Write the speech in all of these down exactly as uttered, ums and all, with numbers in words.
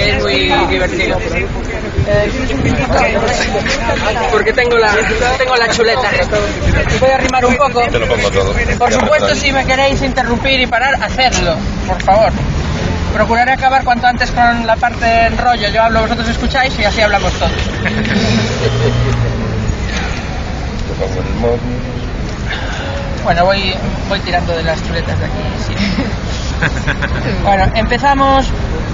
es muy divertido. Eh, porque tengo la, tengo la chuleta. Voy a arrimar un poco. Te lo pongo todo. Por supuesto, si me queréis interrumpir y parar, hacedlo, por favor. Procuraré acabar cuanto antes con la parte en rollo. Yo hablo, vosotros escucháis y así hablamos todos. Bueno, voy, voy tirando de las chuletas de aquí. Sí. Bueno, empezamos.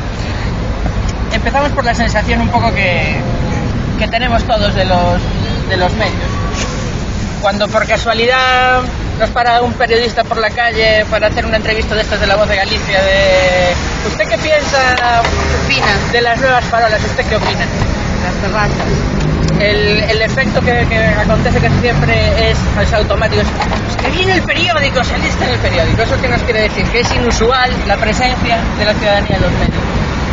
Empezamos por la sensación un poco que, que tenemos todos de los, de los medios. Cuando por casualidad nos para un periodista por la calle para hacer una entrevista de estas de La Voz de Galicia, de ¿usted qué piensa opina de las nuevas farolas? ¿Usted qué opina? Las terrazas. El, el efecto que, que acontece que siempre es, es automático. Es, es que viene el periódico, se lista en el periódico. ¿Eso qué nos quiere decir? Que es inusual la presencia de la ciudadanía en los medios.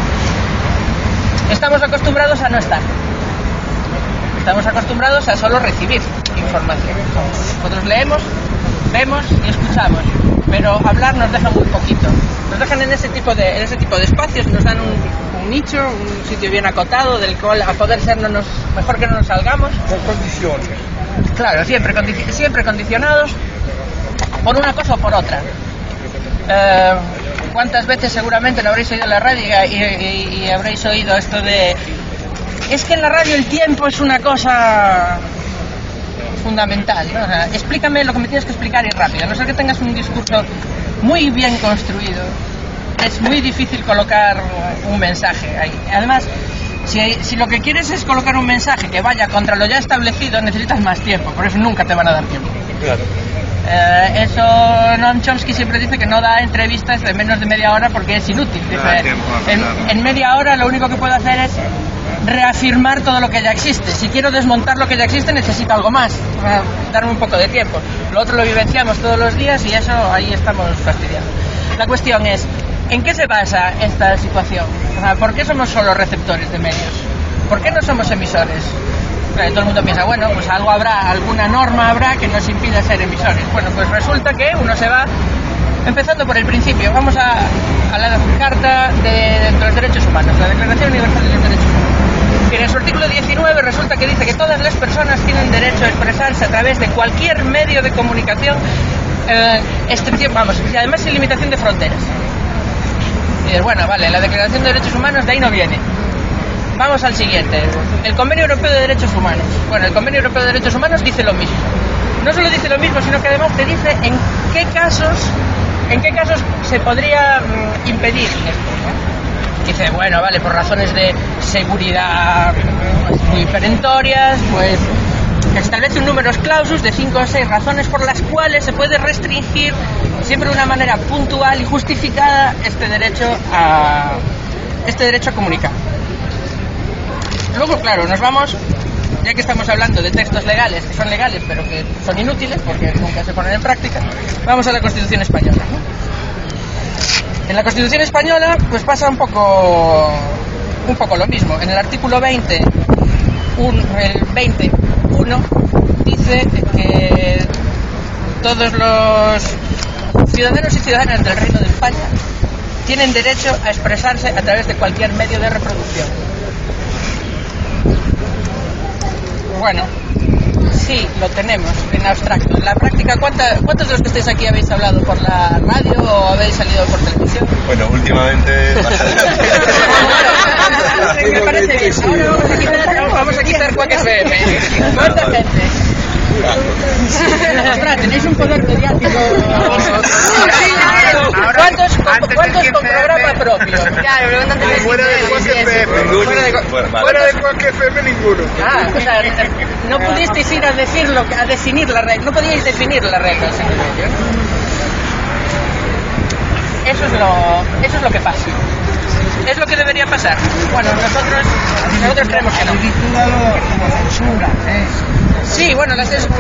Estamos acostumbrados a no estar. Estamos acostumbrados a solo recibir información. Nosotros leemos, vemos y escuchamos, pero hablar nos deja muy poquito. Nos dejan en ese tipo de, en ese tipo de espacios, nos dan un, un nicho, un sitio bien acotado, del cual a poder ser no nos, mejor que no nos salgamos. Con condiciones. Claro, siempre, condi- siempre condicionados por una cosa o por otra. Eh, ¿Cuántas veces seguramente lo habréis oído en la radio y, y, y habréis oído esto de... Es que en la radio el tiempo es una cosa fundamental, ¿no? O sea, explícame lo que me tienes que explicar y rápido. A no ser que tengas un discurso muy bien construido, es muy difícil colocar un mensaje ahí. Además, si, si lo que quieres es colocar un mensaje que vaya contra lo ya establecido, necesitas más tiempo, por eso nunca te van a dar tiempo. Claro. Eh, eso Noam Chomsky siempre dice que no da entrevistas de menos de media hora porque es inútil. Dice, en, en media hora lo único que puedo hacer es reafirmar todo lo que ya existe. Si quiero desmontar lo que ya existe, necesito algo más, para darme un poco de tiempo. Lo otro lo vivenciamos todos los días y eso ahí estamos fastidiados. La cuestión es, ¿en qué se basa esta situación? O sea, ¿por qué somos solo receptores de medios? ¿Por qué no somos emisores? Claro, todo el mundo piensa, bueno, pues algo habrá, alguna norma habrá que nos impida ser emisores. Bueno, pues resulta que uno se va empezando por el principio. Vamos a, a la Carta de, de los Derechos Humanos, la Declaración Universal de los Derechos Humanos. Y en su artículo diecinueve resulta que dice que todas las personas tienen derecho a expresarse a través de cualquier medio de comunicación, eh, excepción, vamos, y además sin limitación de fronteras. Y dices, bueno, vale, la Declaración de Derechos Humanos de ahí no viene. Vamos al siguiente, el Convenio Europeo de Derechos Humanos. Bueno, el Convenio Europeo de Derechos Humanos dice lo mismo. No solo dice lo mismo, sino que además te dice en qué casos, en qué casos se podría mm, impedir esto. Dice, bueno, vale, por razones de seguridad pues, muy perentorias, pues establece un número clausus de cinco o seis razones por las cuales se puede restringir siempre de una manera puntual y justificada este derecho a este derecho a comunicar. Luego, claro, nos vamos, ya que estamos hablando de textos legales, que son legales pero que son inútiles porque nunca se ponen en práctica, vamos a la Constitución Española, ¿no? En la Constitución Española pues pasa un poco un poco lo mismo. En el artículo veinte, un, el veinte punto uno dice que todos los ciudadanos y ciudadanas del Reino de España tienen derecho a expresarse a través de cualquier medio de reproducción. Bueno, sí, lo tenemos en abstracto. En la práctica, ¿cuánta, ¿cuántos de los que estáis aquí habéis hablado por la radio o habéis salido por televisión? Bueno, últimamente... Me parece bien. Ahora vamos a quitar, vamos a quitar Quack F M. ¿Cuánta gente? Ostras, tenéis un poder mediático. ¿Cuántos, ¿cuántos con programa propio? Claro, luego no te ves. Fuera de Quack F M. Fuera de, Fuera de Quack F M ninguno. Ah, o sea, no pudisteis ir a decirlo, a definir la regla, no podíais definir las reglas. Eso es lo, eso es lo que pasa. ¿Es lo que debería pasar? Bueno, nosotros, nosotros creemos que no. Sí, bueno, las, las,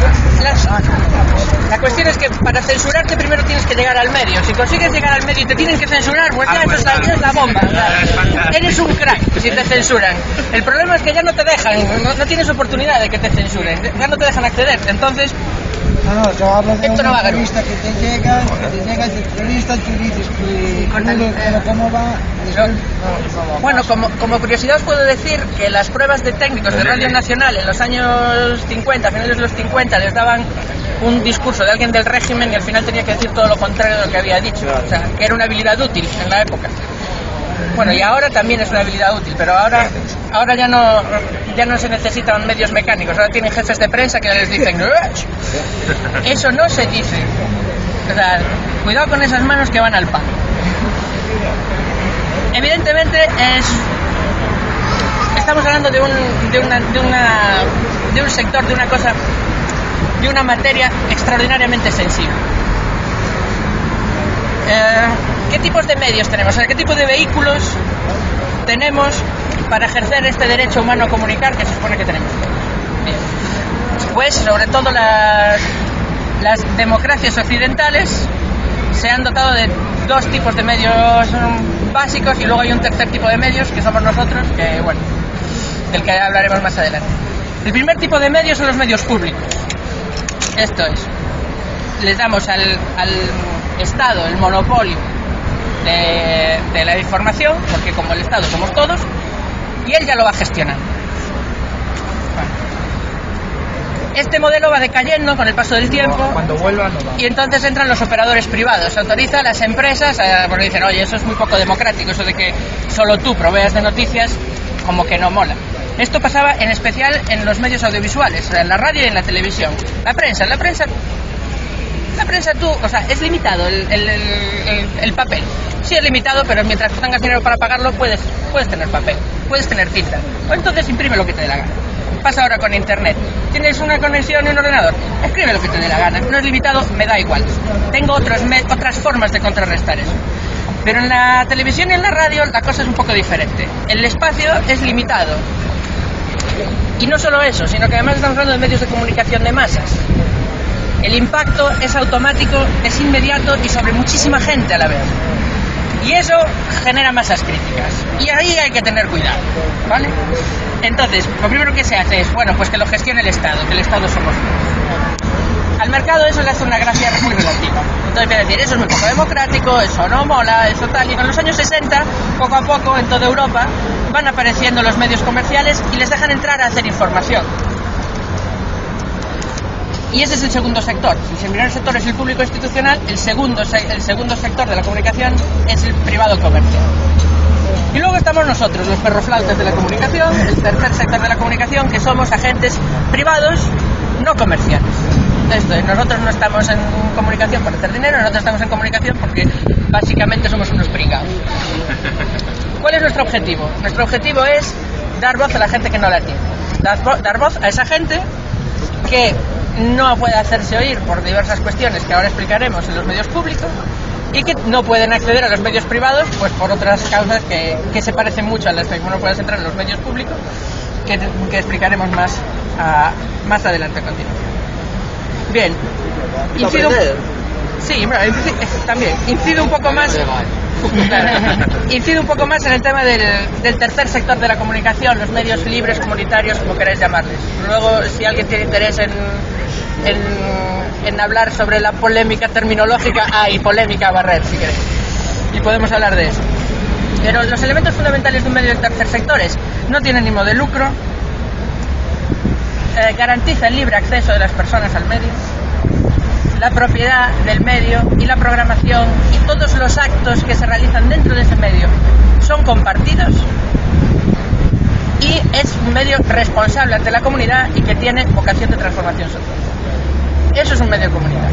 la cuestión es que para censurarte primero tienes que llegar al medio. Si consigues llegar al medio y te tienen que censurar, pues ya eso es la, es la bomba. O sea, eres un crack si te censuran. El problema es que ya no te dejan, no, no tienes oportunidad de que te censuren, ya no te dejan acceder. Entonces, no, no, yo hablo de esto una no va a entrevista que te llega, que te llega y te periodista tú dices que Con todo, el- pero cómo va después, Bueno, como, como curiosidad os puedo decir que las pruebas de técnicos de Radio Nacional en los años cincuenta, a finales de los cincuenta, les daban un discurso de alguien del régimen y al final tenía que decir todo lo contrario de lo que había dicho. O sea, que era una habilidad útil en la época. Bueno, y ahora también es una habilidad útil, pero ahora ahora ya no ya no se necesitan medios mecánicos, ahora tienen jefes de prensa que les dicen "Uach". Eso no se dice. O sea, cuidado con esas manos que van al pan. Evidentemente es estamos hablando de un de una de una de un sector, de una cosa, de una materia extraordinariamente sensible. Eh, ¿Qué tipos de medios tenemos? O sea, ¿qué tipo de vehículos tenemos para ejercer este derecho humano a comunicar que se supone que tenemos? Bien. Pues sobre todo las, las democracias occidentales se han dotado de dos tipos de medios um, básicos y luego hay un tercer tipo de medios que somos nosotros, que bueno, del que hablaremos más adelante. El primer tipo de medios son los medios públicos. Esto es, les damos al, al Estado el monopolio de, de la información, porque como el Estado somos todos, y él ya lo va gestionando. Bueno. Este modelo va decayendo con el paso del tiempo. cuando vuelva no va. Y entonces entran los operadores privados. Se autoriza a las empresas, a, porque dicen, oye, eso es muy poco democrático, eso de que solo tú proveas de noticias, como que no mola. Esto pasaba en especial en los medios audiovisuales, en la radio y en la televisión. La prensa, la prensa... La prensa tú, o sea, es limitado el, el, el, el papel. Sí es limitado, pero mientras tú tengas dinero para pagarlo, puedes, puedes tener papel, puedes tener tinta. O entonces imprime lo que te dé la gana. Pasa ahora con internet. Tienes una conexión y un ordenador, escribe lo que te dé la gana. No es limitado, me da igual. Tengo otros me otras formas de contrarrestar eso. Pero en la televisión y en la radio la cosa es un poco diferente. El espacio es limitado. Y no solo eso, sino que además estamos hablando de medios de comunicación de masas. El impacto es automático, es inmediato y sobre muchísima gente a la vez. Y eso genera masas críticas. Y ahí hay que tener cuidado, ¿vale? Entonces, lo primero que se hace es, bueno, pues que lo gestione el Estado, que el Estado somos todos. Al mercado eso le hace una gracia muy relativa. Entonces voy a decir, eso es muy poco democrático, eso no mola, eso tal. Y en los años sesenta, poco a poco, en toda Europa, van apareciendo los medios comerciales y les dejan entrar a hacer información. Y ese es el segundo sector. Si el primer sector es el público institucional, el segundo, el segundo sector de la comunicación es el privado comercial. Y luego estamos nosotros, los perroflautas de la comunicación, el tercer sector de la comunicación, que somos agentes privados no comerciales. Esto es, nosotros no estamos en comunicación para hacer dinero, nosotros estamos en comunicación porque básicamente somos unos pringados. ¿Cuál es nuestro objetivo? Nuestro objetivo es dar voz a la gente que no la tiene. Dar, vo dar voz a esa gente que no puede hacerse oír por diversas cuestiones que ahora explicaremos en los medios públicos y que no pueden acceder a los medios privados pues por otras causas que, que se parecen mucho a las que uno puede entrar en los medios públicos que, que explicaremos más, a, más adelante a continuación. Bien, incido, sí, bueno, también incido un poco más claro, incido un poco más en el tema del, del tercer sector de la comunicación, los medios libres, comunitarios, como queráis llamarles. Luego, si alguien tiene interés en, en, en hablar sobre la polémica terminológica, hay polémica a barrer, si queréis. Y podemos hablar de eso. Pero los elementos fundamentales de un medio del tercer sector es, no tiene ánimo de lucro, eh, garantiza el libre acceso de las personas al medio, la propiedad del medio y la programación y todos los actos que se realizan dentro de ese medio son compartidos y es un medio responsable ante la comunidad y que tiene vocación de transformación social. Eso es un medio comunitario.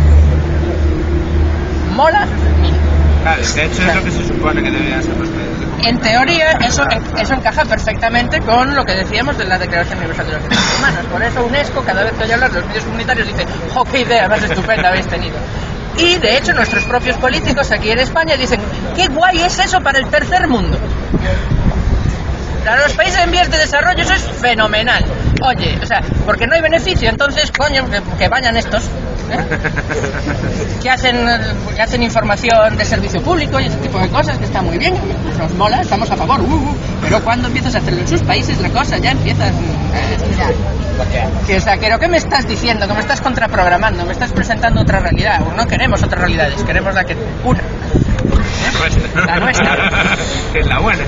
¿Mola? Mira. Claro, de hecho es lo que se supone que deberían ser los medios de comunicación. En teoría eso, eso encaja perfectamente con lo que decíamos de la Declaración Universal de los Derechos Humanos. Por eso UNESCO, cada vez que oye hablar de los medios comunitarios, dice, ¡oh, qué idea más estupenda habéis tenido! Y de hecho nuestros propios políticos aquí en España dicen, ¡qué guay es eso para el tercer mundo! Para los países en vías de desarrollo eso es fenomenal. Oye, o sea, porque no hay beneficio, entonces, coño, que, que vayan estos, ¿eh? que, hacen, que hacen información de servicio público y ese tipo de cosas, que está muy bien, pues nos mola, estamos a favor, uh, uh, pero cuando empiezas a hacerlo en sus países, la cosa ya empiezas a estirar. Que, o sea, creo que me estás diciendo, que me estás contraprogramando, me estás presentando otra realidad. No queremos otras realidades, queremos la que una. ¿Eh? La nuestra. Que es la buena.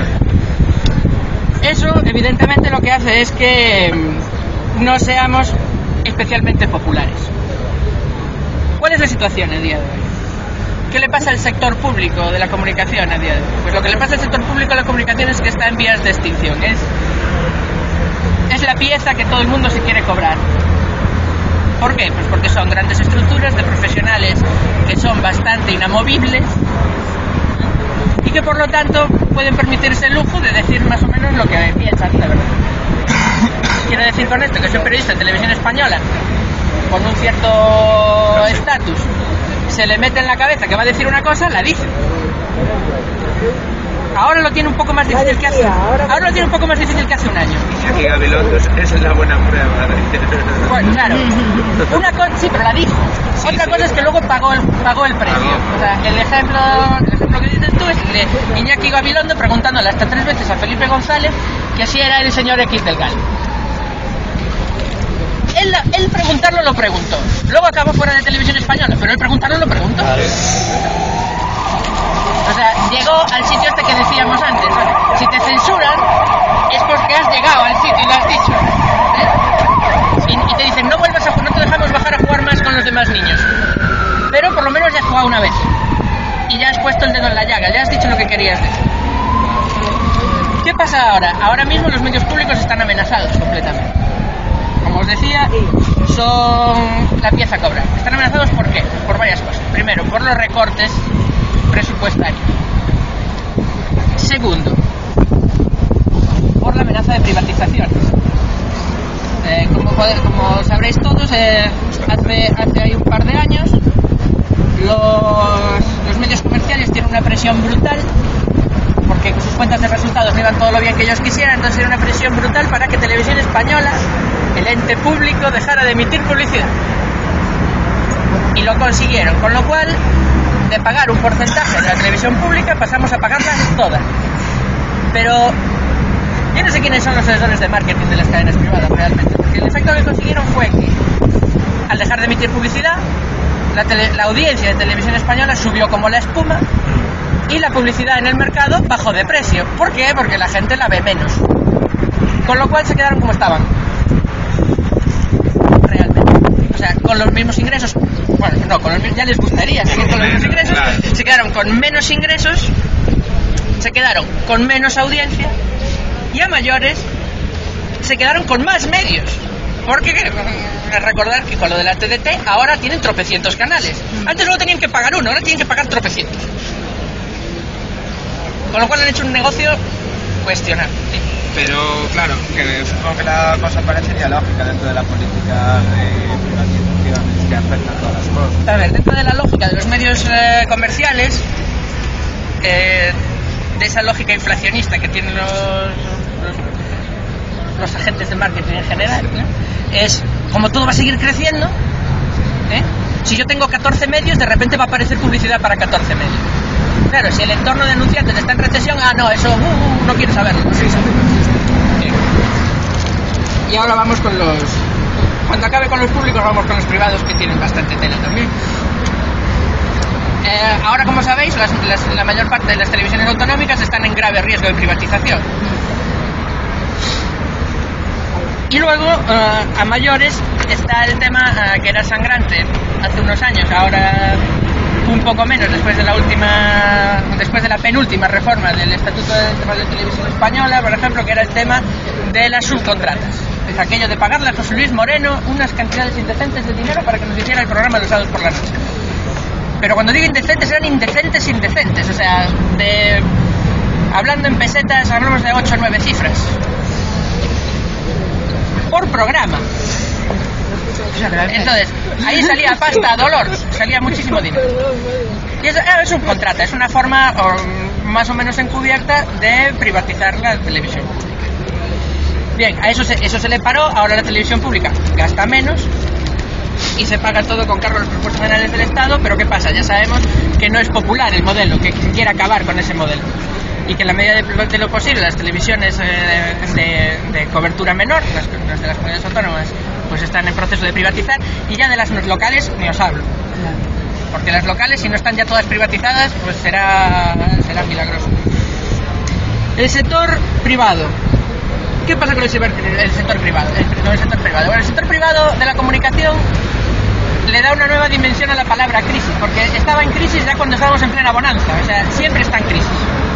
Eso, evidentemente, lo que hace es que no seamos especialmente populares. ¿Cuál es la situación a día de hoy? ¿Qué le pasa al sector público de la comunicación a día de hoy? Pues lo que le pasa al sector público de la comunicación es que está en vías de extinción. Es, es la pieza que todo el mundo se quiere cobrar. ¿Por qué? Pues porque son grandes estructuras de profesionales que son bastante inamovibles y que por lo tanto pueden permitirse el lujo de decir más o menos lo que piensan, de verdad. Quiero decir con esto que soy periodista en Televisión Española con un cierto estatus, se le mete en la cabeza que va a decir una cosa, la dice. Ahora lo tiene un poco más difícil que hace ahora lo tiene un poco más difícil que hace un año. Y aquí Gabilondo, esa es la buena prueba. Bueno, claro. Una cosa, sí, pero la dijo. Sí, Otra sí. cosa es que luego pagó el, pagó el precio. O sea, el ejemplo, el ejemplo que dices tú es el de Iñaki Gabilondo preguntándole hasta tres veces a Felipe González que así era el señor X del Gal. Él, él preguntarlo lo preguntó. Luego acabó fuera de Televisión Española, pero él preguntarlo lo preguntó. O sea, llegó al sitio este que decíamos antes. Si te censuran es porque has llegado al sitio y lo has dicho. ¿Eh? Y, y te dicen, no vuelvas a no te dejamos bajar a jugar más con los demás niños. Pero por lo menos ya has jugado una vez. Y ya has puesto el dedo en la llaga, ya has dicho lo que querías decir. ¿Qué pasa ahora? Ahora mismo los medios públicos están amenazados completamente. Como os decía, son la pieza a cobrar. Están amenazados ¿por qué? Por varias cosas. Primero, por los recortes presupuestarios. Segundo, por la amenaza de privatización. Eh, como, como sabréis todos, eh, hace, hace ahí un par de años los, los medios comerciales tienen una presión brutal porque sus cuentas de resultados no iban todo lo bien que ellos quisieran, entonces era una presión brutal para que Televisión Española, el ente público, dejara de emitir publicidad. Y lo consiguieron, con lo cual, de pagar un porcentaje de la televisión pública, pasamos a pagarlas todas. Pero yo no sé quiénes son los asesores de marketing de las cadenas privadas realmente, porque el efecto que consiguieron fue que, al dejar de emitir publicidad, la, tele, la audiencia de Televisión Española subió como la espuma, y la publicidad en el mercado bajó de precio. ¿Por qué? Porque la gente la ve menos. Con lo cual se quedaron como estaban. Realmente. O sea, con los mismos ingresos. Bueno, no, con los, ya les gustaría seguir con los mismos ingresos. Se quedaron con menos ingresos. Se quedaron con menos audiencia. Y a mayores se quedaron con más medios. Porque recordar que con lo de la T D T ahora tienen tropecientos canales. Antes solo tenían que pagar uno, ahora tienen que pagar tropecientos. Con lo cual han hecho un negocio cuestionable. Sí. Pero claro, que supongo que la cosa parecería lógica dentro de la política de privatizaciones que afecta a todas las cosas. A ver, dentro de la lógica de los medios eh, comerciales, eh, de esa lógica inflacionista que tienen los, los, los agentes de marketing en general, ¿no? Es como todo va a seguir creciendo, ¿eh? Si yo tengo catorce medios, de repente va a aparecer publicidad para catorce medios. Claro, si el entorno de anunciantes está en recesión, ah, no, eso uh, uh, no quiero saberlo. No sé saberlo. Sí. Y ahora vamos con los... Cuando acabe con los públicos, vamos con los privados, que tienen bastante tela también. Eh, ahora, como sabéis, las, las, la mayor parte de las televisiones autonómicas están en grave riesgo de privatización. Y luego, uh, a mayores, está el tema uh, que era sangrante hace unos años, ahora... un poco menos después de la última, después de la penúltima reforma del Estatuto de Televisión Española, por ejemplo, que era el tema de las subcontratas. Es aquello de pagarle a José Luis Moreno unas cantidades indecentes de dinero para que nos hiciera el programa los sábados por la noche. Pero cuando digo indecentes, eran indecentes, indecentes. O sea, de, hablando en pesetas, hablamos de ocho o nueve cifras. Por programa. Entonces, ahí salía pasta a dolor, salía muchísimo dinero. Y eso es un contrato, es una forma o, más o menos encubierta de privatizar la televisión pública. Bien, a eso se, eso se le paró, ahora la televisión pública gasta menos y se paga todo con cargo a los presupuestos generales del Estado, pero ¿qué pasa? Ya sabemos que no es popular el modelo, que quiere acabar con ese modelo. Y que en la medida de, de lo posible las televisiones eh, de, de cobertura menor, las, las de las comunidades autónomas, pues están en proceso de privatizar, y ya de las locales ni os hablo. Porque las locales, si no están ya todas privatizadas, pues será, será milagroso. El sector privado. ¿Qué pasa con el, ciber, el sector privado? El, no, el sector privado. Bueno, el sector privado de la comunicación le da una nueva dimensión a la palabra crisis, porque estaba en crisis ya cuando estábamos en plena bonanza, o sea, siempre está en crisis.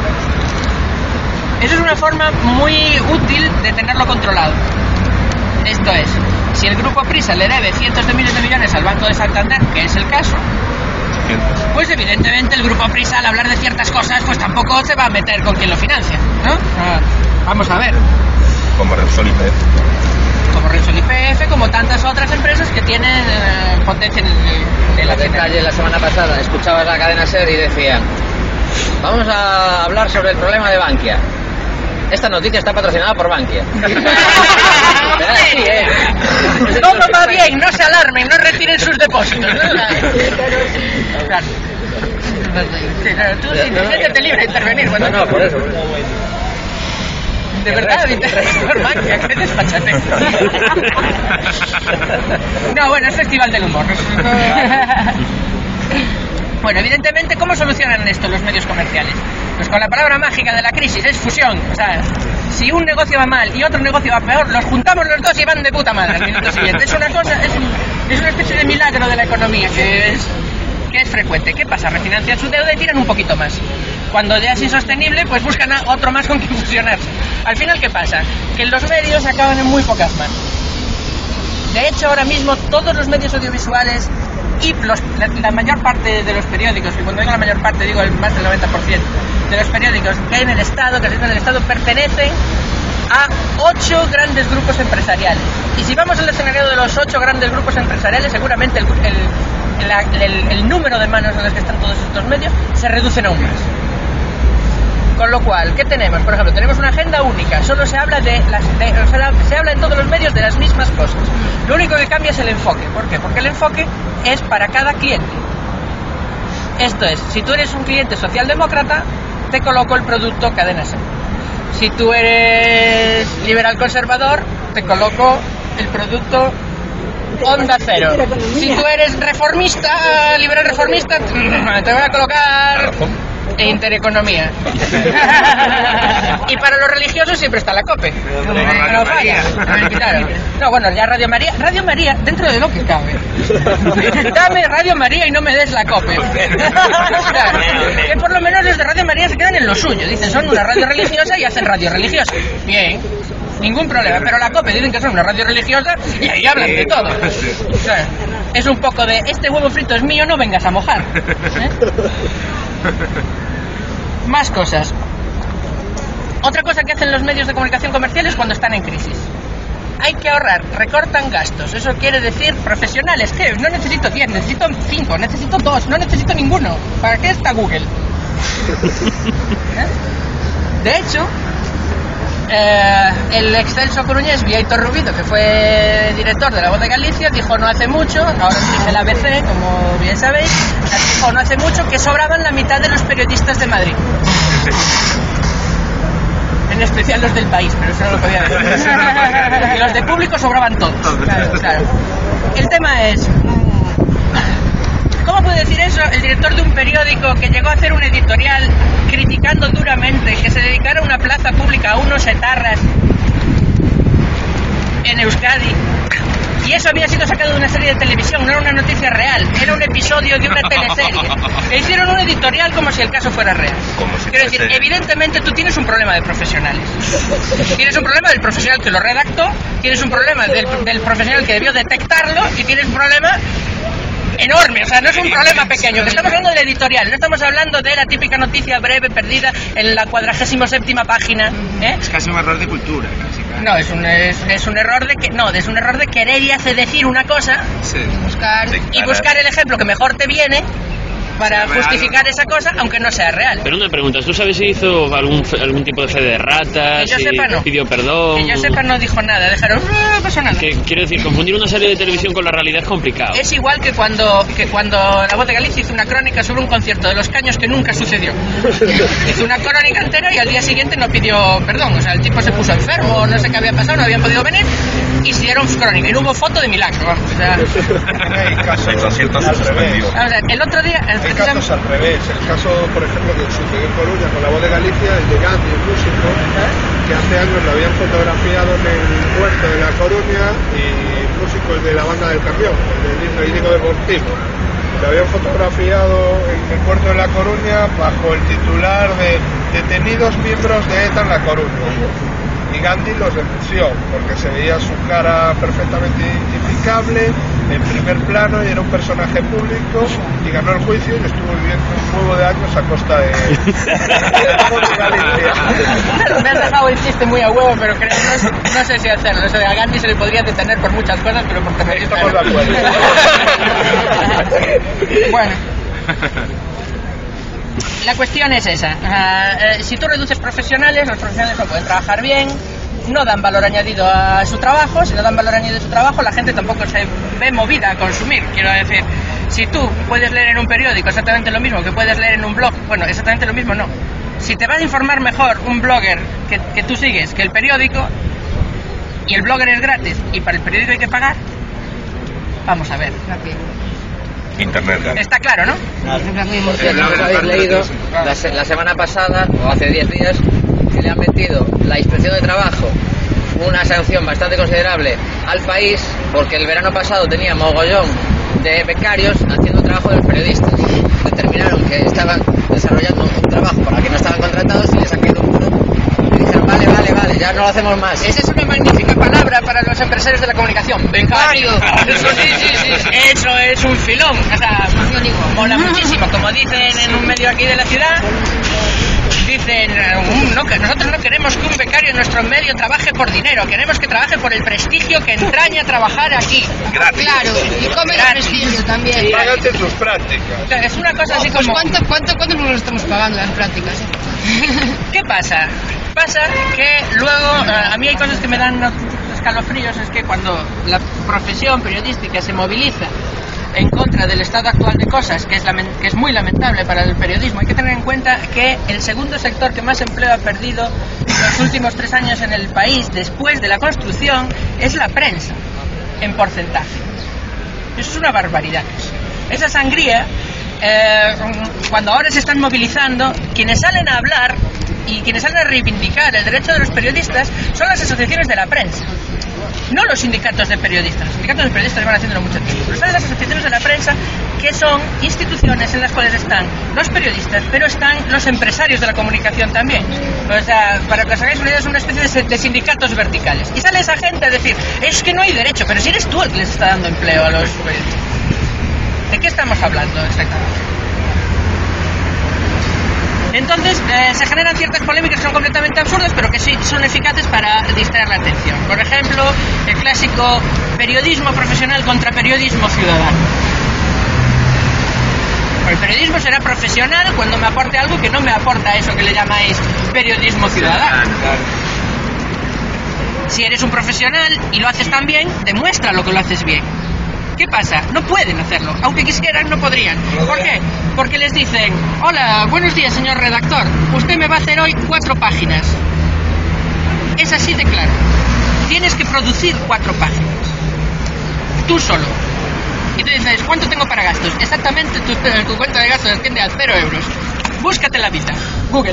Eso es una forma muy útil de tenerlo controlado. Esto es, si el Grupo Prisa le debe cientos de miles de millones al Banco de Santander, que es el caso, pues evidentemente el Grupo Prisa, al hablar de ciertas cosas, pues tampoco se va a meter con quien lo financia, ¿no? Ah, vamos a ver. Como Repsol y P F. Como Repsol y P F, como tantas otras empresas que tienen eh, potencia en el, en la calle. La semana pasada escuchabas la cadena SER y decían: vamos a hablar sobre el problema de Bankia. Esta noticia está patrocinada por Bankia. Sí, ¿eh? Todo va bien, no se alarmen, no retiren sus depósitos. Claro. Sí, claro, tú siéntete libre de intervenir. Cuando no, no, por eso. De verdad, me interesa por Bankia, qué despachate. No, bueno, es Festival del Humor. Bueno, evidentemente, ¿cómo solucionan esto los medios comerciales? Pues con la palabra mágica de la crisis, es fusión. O sea, si un negocio va mal y otro negocio va peor, los juntamos los dos y van de puta madre al minuto siguiente. Es una cosa, es, un, es una especie de milagro de la economía que es, que es frecuente. ¿Qué pasa? Refinancian su deuda y tiran un poquito más. Cuando ya es insostenible, pues buscan a otro más con quien fusionarse. Al final, ¿qué pasa? Que los medios acaban en muy pocas manos. De hecho, ahora mismo todos los medios audiovisuales y los, la, la mayor parte de los periódicos, y cuando digo la mayor parte digo el más del noventa por ciento de los periódicos que hay en el Estado, que existen en el Estado, pertenecen a ocho grandes grupos empresariales. Y si vamos al escenario de los ocho grandes grupos empresariales, seguramente el, el, el, el, el número de manos en las que están todos estos medios se reducen aún más. Con lo cual, ¿qué tenemos? Por ejemplo, tenemos una agenda única, solo se habla de las de, o sea, se habla en todos los medios de las mismas cosas. Lo único que cambia es el enfoque. ¿Por qué? Porque el enfoque es para cada cliente. Esto es, si tú eres un cliente socialdemócrata, te coloco el producto Cadena SER. Si tú eres liberal conservador, te coloco el producto Onda Cero. Si tú eres reformista, liberal reformista, te voy a colocar Intereconomía. Y para los religiosos siempre está la COPE. No falla. Claro. No, bueno, ya Radio María, Radio María, dentro de lo que cabe. Dame Radio María y no me des la COPE. Claro. Que por lo menos los de Radio María se quedan en lo suyo. Dicen, son una radio religiosa y hacen radio religiosa. Bien. Ningún problema, pero la COPE dicen que son una radio religiosa y ahí hablan de todo. Claro. Es un poco de, este huevo frito es mío, no vengas a mojar. ¿Eh? Más cosas. Otra cosa que hacen los medios de comunicación comerciales cuando están en crisis: hay que ahorrar, recortan gastos. Eso quiere decir profesionales. ¿Qué? No necesito diez, necesito cinco, necesito dos, no necesito ninguno. ¿Para qué está Google? ¿Eh? De hecho, eh, el excelso coruñés Vieitor Rubido, que fue director de La Voz de Galicia, dijo no hace mucho, ahora dirige la A B C, como bien sabéis, dijo no hace mucho que sobraban la mitad de los periodistas de Madrid. En especial los del País, pero eso no lo podía decir. Y los de Público sobraban todos. Claro, claro. El tema es, ¿cómo puede decir eso el director de un periódico que llegó a hacer un editorial criticando duramente que se dedicara una plaza pública a unos etarras en Euskadi? Y eso había sido sacado de una serie de televisión, no era una noticia real, era un episodio de una teleserie. E hicieron un editorial como si el caso fuera real. Si Quiero decir, evidentemente tú tienes un problema de profesionales. Tienes un problema del profesional que lo redactó, tienes un problema del, del profesional que debió detectarlo y tienes un problema enorme, o sea, no es un problema pequeño. Estamos hablando del editorial, no estamos hablando de la típica noticia breve perdida en la cuadragésimo séptima página. ¿eh? Es casi un error de cultura, casi. No, es un, es, es un error de que no, es un error de querer y hacer decir una cosa sí. buscar, y buscar el ejemplo que mejor te viene para justificar esa cosa, aunque no sea real. Pero una pregunta, ¿tú sabes si hizo algún algún tipo de fe de ratas? Que yo si sepa, no. Pidió perdón. Que yo sepa, no dijo nada. Dejaron, ah, pasó nada. Que, quiero decir, confundir una serie de televisión con la realidad es complicado. Es igual que cuando, que cuando La Voz de Galicia hizo una crónica sobre un concierto de Los Caños que nunca sucedió. Hizo una crónica entera y al día siguiente no pidió perdón. O sea, el tipo se puso enfermo, no sé qué había pasado, no habían podido venir y hicieron crónica. Y no hubo foto de milagro, vamos. O sea, Hay casos El concierto al se revés. suspendió. vamos a ver, el otro día... El, Hay casos al revés. El caso, por ejemplo, que sucedió en Coruña con La Voz de Galicia, el de Gandhi, el músico, que hace años lo habían fotografiado en el puerto de La Coruña, y el músico, el de la banda del camión, el del himno hídrico deportivo, lo habían fotografiado en el puerto de La Coruña bajo el titular de detenidos miembros de ETA en La Coruña. Y Gandhi los denunció porque se veía su cara perfectamente identificable en primer plano y era un personaje público, y ganó el juicio y estuvo viviendo un huevo de años a costa de, de La Voz de Galicia. Me has dejado el chiste muy a huevo, pero creo, no, no sé si hacerlo. O sea, a Gandhi se le podría detener por muchas cosas, pero por terrorismo. Estamos de acuerdo. Bueno. La cuestión es esa. Uh, eh, si tú reduces profesionales, los profesionales no pueden trabajar bien, no dan valor añadido a su trabajo. Si no dan valor añadido a su trabajo, la gente tampoco se ve movida a consumir. Quiero decir, si tú puedes leer en un periódico exactamente lo mismo que puedes leer en un blog, bueno, exactamente lo mismo no. Si te va a informar mejor un blogger que, que tú sigues que el periódico, y el blogger es gratis y para el periódico hay que pagar, vamos a ver. Internet. Está claro, ¿no? Por cierto, ¿no habéis leído la, se- la semana pasada, o hace diez días, que le han metido la Inspección de Trabajo una sanción bastante considerable al país porque el verano pasado tenía mogollón de becarios haciendo trabajo de los periodistas? Determinaron que estaban desarrollando un trabajo para el que no estaban contratados y les han caído un puro y dijeron, vale, vale, vale, ya no lo hacemos más. Esa es una magnífica palabra para los empresarios de la comunicación. Becario. Eso, sí, sí, sí. Eso es un filón. O sea, mola muchísimo. Como dicen en un medio aquí de la ciudad, dicen, um, no, que nosotros no queremos que un becario en nuestro medio trabaje por dinero, queremos que trabaje por el prestigio que entraña trabajar aquí. Gratis. Claro, y come el prestigio también. Págate tus prácticas. O sea, es una cosa así Pues como... ¿cuánto, cuánto, cuánto nos lo estamos pagando las prácticas? ¿Qué pasa? Pasa que luego, a mí hay cosas que me dan escalofríos, es que cuando la profesión periodística se moviliza en contra del estado actual de cosas, que es, lament- que es muy lamentable para el periodismo, hay que tener en cuenta que el segundo sector que más empleo ha perdido en los últimos tres años en el país, después de la construcción, es la prensa, en porcentaje. Eso es una barbaridad. Esa sangría, eh, cuando ahora se están movilizando, quienes salen a hablar y quienes salen a reivindicar el derecho de los periodistas son las asociaciones de la prensa, no los sindicatos de periodistas. Los sindicatos de periodistas van haciéndolo mucho tiempo, pero son las asociaciones de la prensa, que son instituciones en las cuales están los periodistas, pero están los empresarios de la comunicación también. O sea, para que os hagáis una idea, es una especie de, de sindicatos verticales. Y sale esa gente a decir, es que no hay derecho, pero si eres tú el que les está dando empleo a los periodistas. ¿De qué estamos hablando exactamente? Entonces eh, se generan ciertas polémicas que son completamente absurdas, pero que sí son eficaces para distraer la atención. Por ejemplo, el clásico periodismo profesional contra periodismo ciudadano. El periodismo será profesional cuando me aporte algo que no me aporta eso que le llamáis periodismo ciudadano. Si eres un profesional y lo haces tan bien, demuestra lo que lo haces bien. ¿Qué pasa? No pueden hacerlo. Aunque quisieran, no podrían. ¿Por qué? Porque les dicen, hola, buenos días, señor redactor. Usted me va a hacer hoy cuatro páginas. Es así de claro. Tienes que producir cuatro páginas. Tú solo. Y tú dices, ¿cuánto tengo para gastos? Exactamente, tu, tu cuenta de gastos asciende a cero euros. Búscate la vida. Google.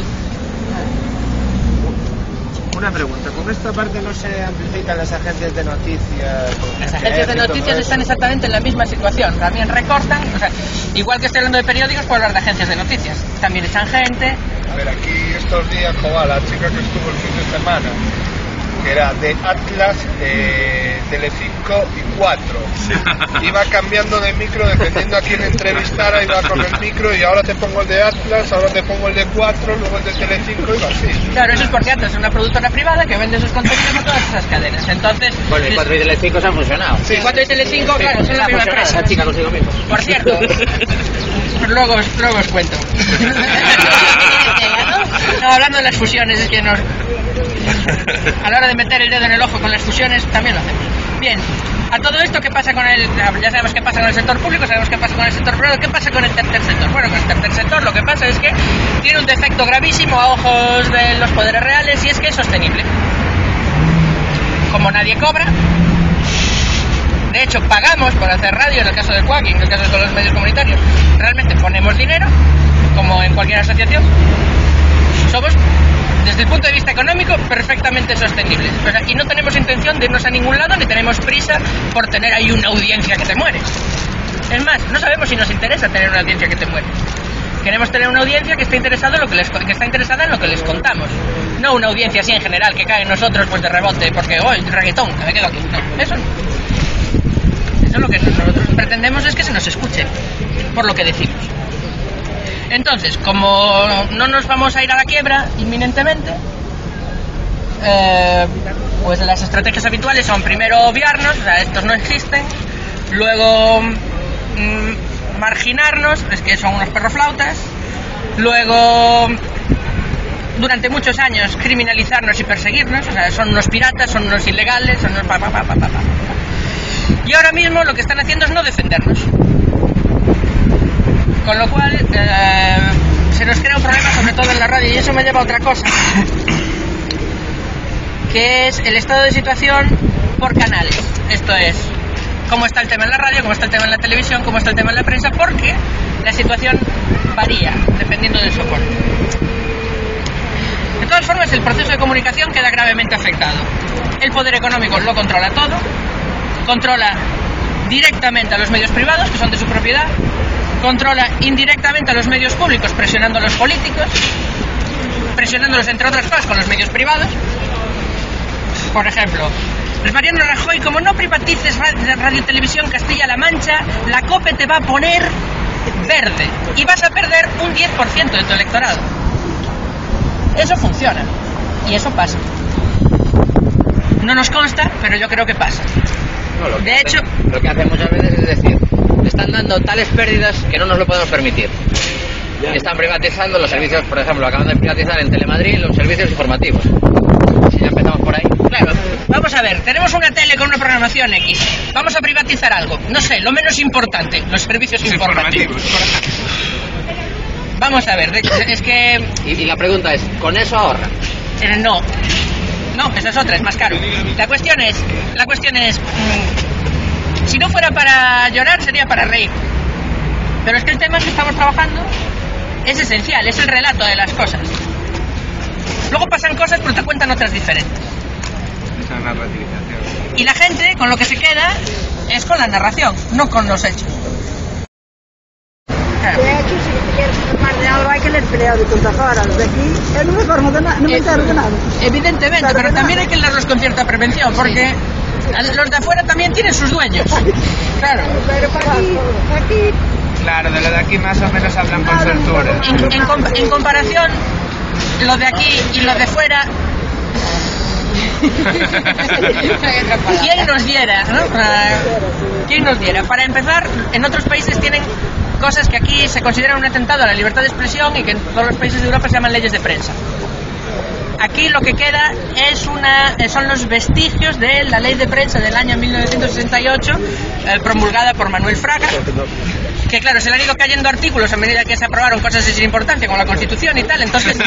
Una pregunta, ¿con esta parte no se amplifican las agencias de noticias? Las agencias de noticias están exactamente en la misma situación. También recortan, o sea, igual que estoy hablando de periódicos, puedo hablar de agencias de noticias. También echan gente. A ver, aquí estos días, joder, la chica que estuvo el fin de semana, que era de Atlas, eh, Telecinco y cuatro. Iba cambiando de micro dependiendo a quién entrevistara, iba con el micro y ahora te pongo el de Atlas, ahora te pongo el de cuatro, luego el de Telecinco y va así. Claro, eso es porque Atlas es una productora privada que vende sus contenidos a todas esas cadenas. Entonces, Bueno, y cuatro y Telecinco se han fusionado. sí, cuatro y Telecinco, claro, son la misma empresa. Esa chica consigo mismo. Por cierto, luego, os- luego os cuento. No, hablando de las fusiones, es que nos... A la hora de meter el dedo en el ojo con las fusiones, también lo hacemos. Bien, a todo esto, ¿qué pasa con el...? Ya sabemos qué pasa con el sector público, sabemos qué pasa con el sector privado, ¿qué pasa con el tercer sector? Bueno, con el tercer sector lo que pasa es que tiene un defecto gravísimo a ojos de los poderes reales, y es que es sostenible. Como nadie cobra, de hecho pagamos por hacer radio, en el caso del C U A C, en el caso de todos los medios comunitarios, realmente ponemos dinero, como en cualquier asociación, somos, desde el punto de vista económico, perfectamente sostenibles. O sea, y no tenemos intención de irnos a ningún lado, ni tenemos prisa por tener ahí una audiencia que te muere. Es más, no sabemos si nos interesa tener una audiencia que te muere. Queremos tener una audiencia que esté interesada en lo que les, que está interesada en lo que les contamos. No una audiencia así en general, que cae en nosotros pues de rebote, porque hoy oh, reggaetón, que me quedo aquí. No, eso no. Eso lo que nosotros pretendemos es que se nos escuche por lo que decimos. Entonces, como no nos vamos a ir a la quiebra inminentemente, eh, pues las estrategias habituales son primero obviarnos, o sea, estos no existen, luego mmm, marginarnos, es que son unos perroflautas, luego durante muchos años criminalizarnos y perseguirnos, o sea, son unos piratas, son unos ilegales, son unos pa pa pa pa pa pa. Y ahora mismo lo que están haciendo es no defendernos. Con lo cual eh, se nos crea un problema, sobre todo en la radio, y eso me lleva a otra cosa, que es el estado de situación por canales. Esto es, cómo está el tema en la radio, cómo está el tema en la televisión, cómo está el tema en la prensa, porque la situación varía dependiendo del soporte. De todas formas, el proceso de comunicación queda gravemente afectado. El poder económico lo controla todo, controla directamente a los medios privados, que son de su propiedad, controla indirectamente a los medios públicos, presionando a los políticos, presionándolos entre otras cosas con los medios privados. Por ejemplo, pues Mariano Rajoy, como no privatices Radio Televisión Castilla-La Mancha, la COPE te va a poner verde y vas a perder un diez por ciento de tu electorado. Eso funciona y eso pasa. No nos consta, pero yo creo que pasa. No, lo que de hace, hecho, lo que hace muchas veces es decir, están dando tales pérdidas que no nos lo podemos permitir. Están privatizando los servicios, por ejemplo, acaban de privatizar en Telemadrid los servicios informativos. Si ya empezamos por ahí. Claro, vamos a ver, tenemos una tele con una programación X, vamos a privatizar algo, no sé, lo menos importante, los servicios informativos. Vamos a ver, es que... Y, y la pregunta es, ¿con eso ahorra? Eh, no, no, esa es otra, es más caro. La cuestión es, la cuestión es, mmm, si no fuera para llorar, sería para reír. Pero es que el tema que estamos trabajando es esencial, es el relato de las cosas. Luego pasan cosas, pero te cuentan otras diferentes. Esa narrativización. Y la gente, con lo que se queda, es con la narración, no con los hechos. Claro. De hecho, si quieres informar de algo hay que leer peleado de contra fora. Los de aquí, yo no me informo de nada, no me entero de nada. Evidentemente, claro, pero también hay que leerlos con cierta prevención, porque sí, los de afuera también tienen sus dueños. Claro. Pero para aquí, aquí... Claro, de lo de aquí más o menos hablan con soltura. En, en, com en comparación, lo de aquí y lo de fuera... ¿Quién nos diera, no? ¿Quién nos diera? Para empezar, en otros países tienen cosas que aquí se consideran un atentado a la libertad de expresión y que en todos los países de Europa se llaman leyes de prensa. Aquí lo que queda es una, son los vestigios de la ley de prensa del año mil novecientos sesenta y ocho, eh, promulgada por Manuel Fraga, que claro, se le han ido cayendo artículos a medida que se aprobaron cosas de sin importancia como la Constitución y tal, entonces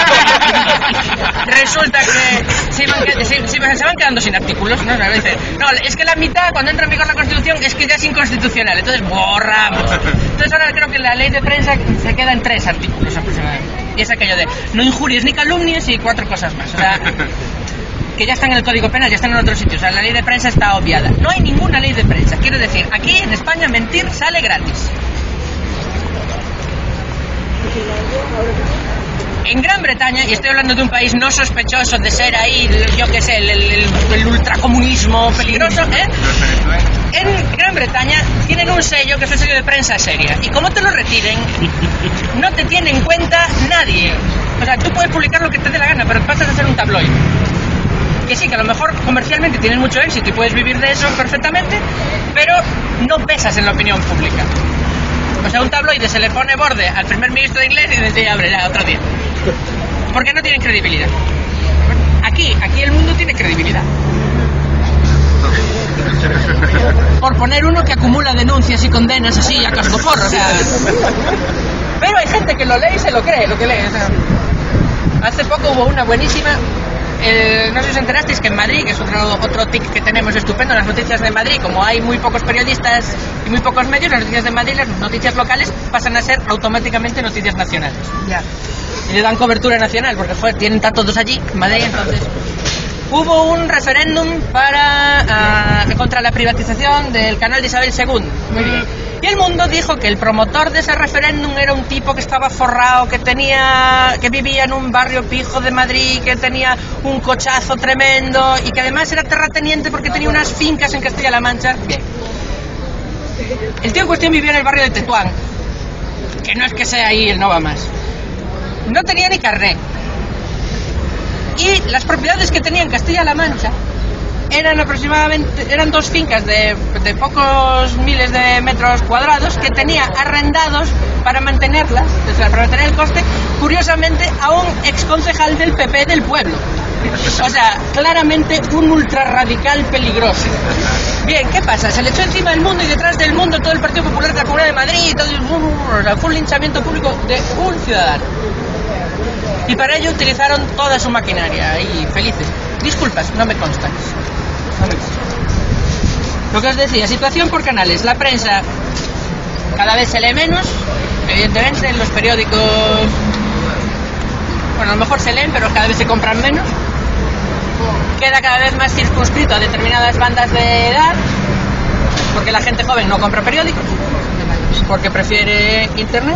resulta que se, iban, se, se van quedando sin artículos, ¿no? No, es que la mitad, cuando entra en vigor la Constitución, es que ya es inconstitucional, entonces borramos. Entonces ahora creo que la ley de prensa se queda en tres artículos aproximadamente. Y es aquello de no injuries ni calumnies y cuatro cosas más. O sea, que ya están en el Código Penal, ya están en otros sitios. O sea, la ley de prensa está obviada. No hay ninguna ley de prensa. Quiero decir, aquí en España mentir sale gratis. En Gran Bretaña, y estoy hablando de un país no sospechoso de ser ahí, yo qué sé, el, el, el ultracomunismo peligroso, ¿eh? En Gran Bretaña tienen un sello que es el sello de prensa seria. Y como te lo retiren, no te tiene en cuenta nadie. O sea, tú puedes publicar lo que te dé la gana, pero pasas a ser un tabloide. Que sí, que a lo mejor comercialmente tienes mucho éxito y puedes vivir de eso perfectamente, pero no pesas en la opinión pública. O sea, un tabloide se le pone borde al primer ministro de inglés y dice, ya, abre ya, otro día. Porque no tienen credibilidad. Aquí, aquí el mundo tiene credibilidad. Por poner uno que acumula denuncias y condenas así a cascoporro, o sea. Pero hay gente que lo lee y se lo cree, lo que lee. O sea. Hace poco hubo una buenísima. Eh, no sé si os enterasteis que en Madrid, que es otro, otro tic que tenemos estupendo, las noticias de Madrid, como hay muy pocos periodistas y muy pocos medios, las noticias de Madrid, las noticias locales pasan a ser automáticamente noticias nacionales. Ya. Y le dan cobertura nacional, porque joder, tienen estar todos allí, en Madrid, entonces. Hubo un referéndum para uh, contra la privatización del canal de Isabel segunda. Muy bien. Y el mundo dijo que el promotor de ese referéndum era un tipo que estaba forrado, que tenía, que vivía en un barrio pijo de Madrid, que tenía un cochazo tremendo y que además era terrateniente porque tenía unas fincas en Castilla-La Mancha. Bien. El tío en cuestión vivía en el barrio de Tetuán, que no es que sea ahí el no va más. No tenía ni carnet. Y las propiedades que tenía en Castilla-La Mancha eran aproximadamente eran dos fincas de, de pocos miles de metros cuadrados que tenía arrendados para mantenerlas, o sea, para mantener el coste, curiosamente a un exconcejal del P P del pueblo. O sea, claramente un ultrarradical peligroso. Bien, ¿qué pasa? Se le echó encima el mundo y detrás del mundo todo el Partido Popular de la Comunidad de Madrid y todo el, o sea, fue un linchamiento público de un ciudadano. Y para ello utilizaron toda su maquinaria y felices. Disculpas, no me constan. No me constan. Lo que os decía, situación por canales. La prensa cada vez se lee menos, evidentemente en los periódicos, bueno, a lo mejor se leen, pero cada vez se compran menos. Queda cada vez más circunscrito a determinadas bandas de edad, porque la gente joven no compra periódicos, porque prefiere internet.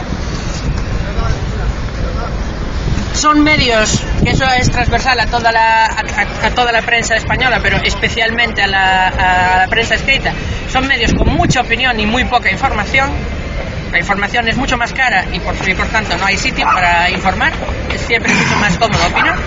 Son medios, que eso es transversal a toda la, a, a toda la prensa española, pero especialmente a la, a la prensa escrita. Son medios con mucha opinión y muy poca información. La información es mucho más cara y por, y por tanto no hay sitio para informar. Es siempre mucho más cómodo opinar.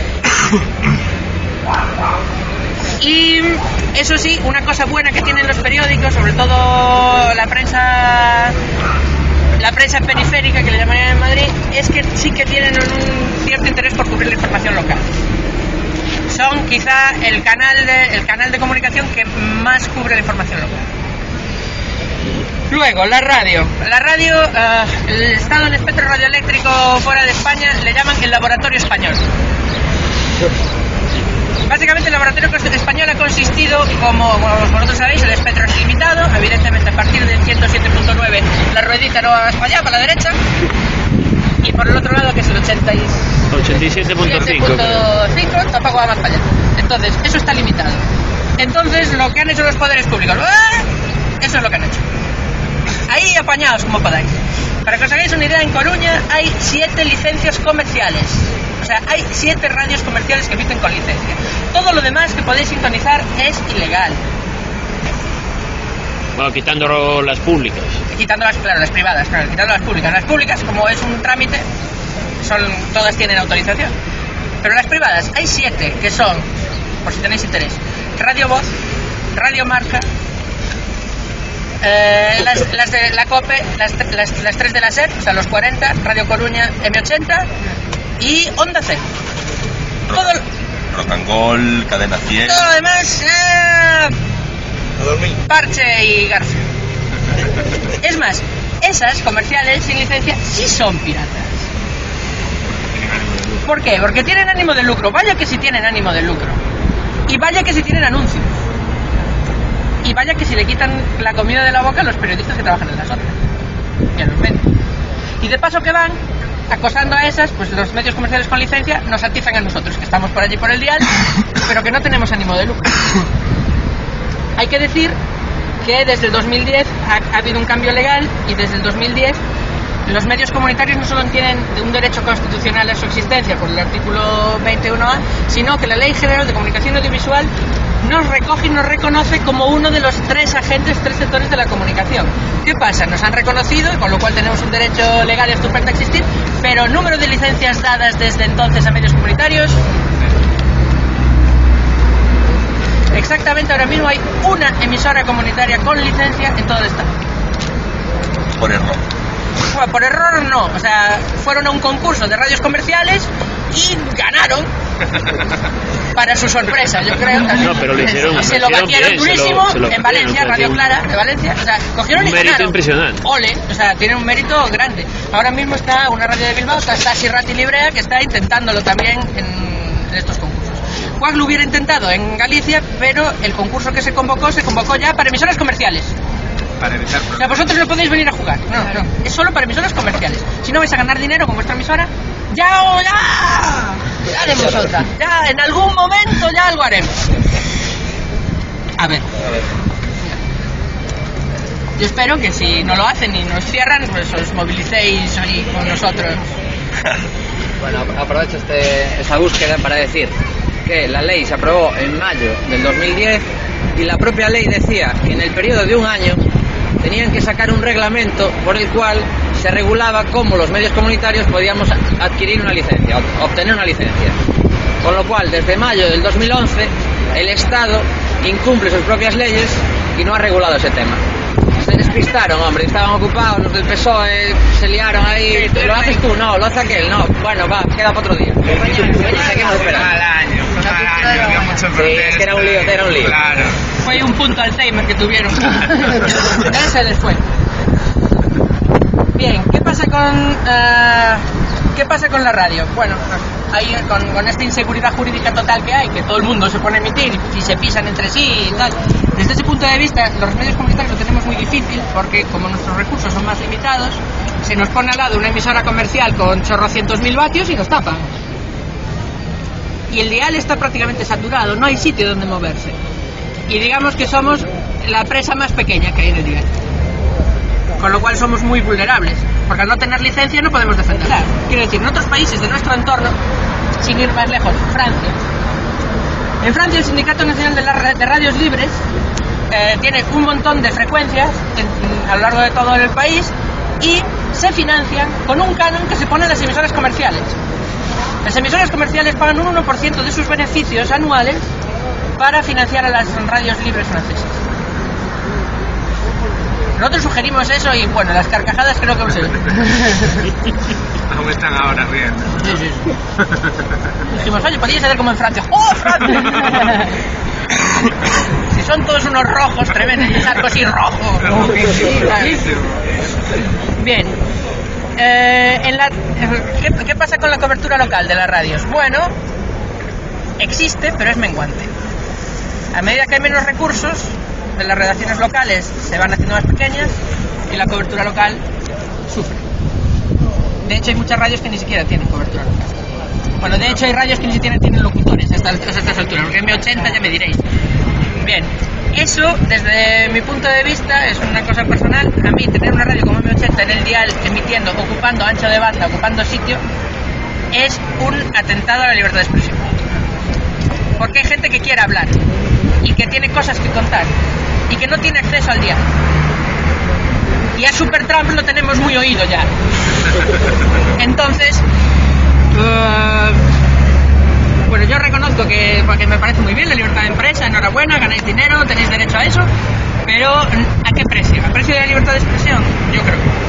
Y eso sí, una cosa buena que tienen los periódicos, sobre todo la prensa... la prensa periférica, que le llamarían en Madrid, es que sí que tienen un cierto interés por cubrir la información local. Son quizá el canal de, el canal de comunicación que más cubre la información local. Luego, la radio. La radio, uh, el estado del espectro radioeléctrico fuera de España le llaman el laboratorio español. Básicamente el laboratorio español ha consistido, como, como vosotros sabéis, el espectro es limitado, evidentemente a partir del ciento siete punto nueve la ruedita no va para allá, para la derecha, y por el otro lado, que es el ochenta y siete punto cinco, tampoco va más para allá. Entonces, eso está limitado. Entonces, lo que han hecho los poderes públicos, ¡ah! Eso es lo que han hecho. Ahí apañados como podáis. Para que os hagáis una idea, en Coruña hay siete licencias comerciales. O sea, hay siete radios comerciales que emiten con licencia. Todo lo demás que podéis sintonizar es ilegal. Bueno, quitando las públicas. Quitando las, claro, las privadas, claro, quitando las públicas. Las públicas, como es un trámite, son, todas tienen autorización. Pero las privadas, hay siete que son, por si tenéis interés, Radio Voz, Radio Marca, eh, las, las de la COPE, las, las, las tres de la SER, o sea, los cuarenta, Radio Coruña, M ochenta y Onda Cero. Todo Rock and Roll, Cadena cien. Todo lo demás, eh, Parche y García. Es más, esas comerciales sin licencia sí son piratas. ¿Por qué? Porque tienen ánimo de lucro. Vaya que si tienen ánimo de lucro. Y vaya que si tienen anuncios. Y vaya que si le quitan la comida de la boca a los periodistas que trabajan en las otras. Y a los medios. Y de paso que van acosando a esas, pues los medios comerciales con licencia nos atizan a nosotros, que estamos por allí por el dial, pero que no tenemos ánimo de lucro. Hay que decir que desde el dos mil diez ha, ha habido un cambio legal y desde el dos mil diez los medios comunitarios no solo tienen un derecho constitucional a su existencia por el artículo veintiuno A, sino que la Ley General de Comunicación Audiovisual nos recoge y nos reconoce como uno de los tres agentes, tres sectores de la comunicación. ¿Qué pasa? Nos han reconocido, con lo cual tenemos un derecho legal y estupendo a existir, pero el número de licencias dadas desde entonces a medios comunitarios... Exactamente, ahora mismo hay una emisora comunitaria con licencia en todo el estado. Por error. Bueno, por error no, o sea, fueron a un concurso de radios comerciales y ganaron. para su sorpresa, yo creo. No, pero lo hicieron, se lo batieron bien, durísimo se lo, se lo en Valencia, Radio Clara de Valencia. O sea, cogieron un y mérito ganaron. Impresionante. Ole, o sea, tiene un mérito grande. Ahora mismo está una radio de Bilbao, está, está Sirrati Librea, que está intentándolo también en, en estos concursos. Quack lo hubiera intentado en Galicia, pero el concurso que se convocó, se convocó ya para emisoras comerciales. Para evitar O sea, vosotros no podéis venir a jugar. No, no. Es solo para emisoras comerciales. Si no vais a ganar dinero con vuestra emisora, ya o ya. Ya haremos otra. Ya en algún momento ya algo haremos. A ver. Yo espero que si no lo hacen y nos cierran, pues os movilicéis ahí con nosotros. Bueno, aprovecho este, esta búsqueda para decir que la ley se aprobó en mayo del dos mil diez y la propia ley decía que en el periodo de un año tenían que sacar un reglamento por el cual se regulaba cómo los medios comunitarios podíamos adquirir una licencia, obtener una licencia. Con lo cual, desde mayo del dos mil once, el Estado incumple sus propias leyes y no ha regulado ese tema. Se despistaron, hombre, estaban ocupados, los del P S O E se liaron ahí. ¿Lo haces tú? No, lo hace aquel, no. Bueno, va, queda para otro día. Seguimos esperando. Mal año, mal año, había mucho Sí, es que era un lío, era un lío. Claro. Fue un punto Alzheimer que tuvieron. Ya se les fue. Bien, ¿qué pasa con uh, qué pasa con la radio? Bueno, ahí con, con esta inseguridad jurídica total que hay, que todo el mundo se pone a emitir y se pisan entre sí y tal. Desde ese punto de vista, los medios comunitarios lo tenemos muy difícil porque como nuestros recursos son más limitados, se nos pone al lado una emisora comercial con chorrocientos mil vatios y nos tapan. Y el dial está prácticamente saturado, no hay sitio donde moverse. Y digamos que somos la presa más pequeña que hay en el dial. Con lo cual somos muy vulnerables, porque al no tener licencia no podemos defenderla. Quiero decir, en otros países de nuestro entorno, sin ir más lejos, Francia. En Francia el Sindicato Nacional de, la, de Radios Libres eh, tiene un montón de frecuencias en, a lo largo de todo el país y se financian con un canon que se pone en las emisoras comerciales. Las emisoras comerciales pagan un uno por ciento de sus beneficios anuales para financiar a las radios libres francesas. Nosotros sugerimos eso y bueno, las carcajadas creo que aún se ven. Aún están ahora riendo. Sí, sí, sí. Dijimos, oye, podríais hacer como en Francia. ¡Oh, Francia! Si son todos unos rojos tremendos y Sarkozy rojo. Bien. Eh, en la, ¿qué, ¿Qué pasa con la cobertura local de las radios? Bueno, existe, pero es menguante. A medida que hay menos recursos, de las redacciones locales se van haciendo más pequeñas y la cobertura local sufre. De hecho, hay muchas radios que ni siquiera tienen cobertura local. Bueno, de hecho, hay radios que ni siquiera tienen locutores hasta estas alturas, porque M ochenta ya me diréis. Bien, eso, desde mi punto de vista, es una cosa personal. A mí, tener una radio como M ochenta en el dial, emitiendo, ocupando ancho de banda, ocupando sitio, es un atentado a la libertad de expresión. Porque hay gente que quiere hablar y que tiene cosas que contar y que no tiene acceso al dial. Y a Supertramp lo tenemos muy oído ya. Entonces, uh, bueno, yo reconozco que, porque me parece muy bien la libertad de empresa, enhorabuena, ganáis dinero, tenéis derecho a eso, pero ¿a qué precio? ¿A precio de la libertad de expresión? Yo creo que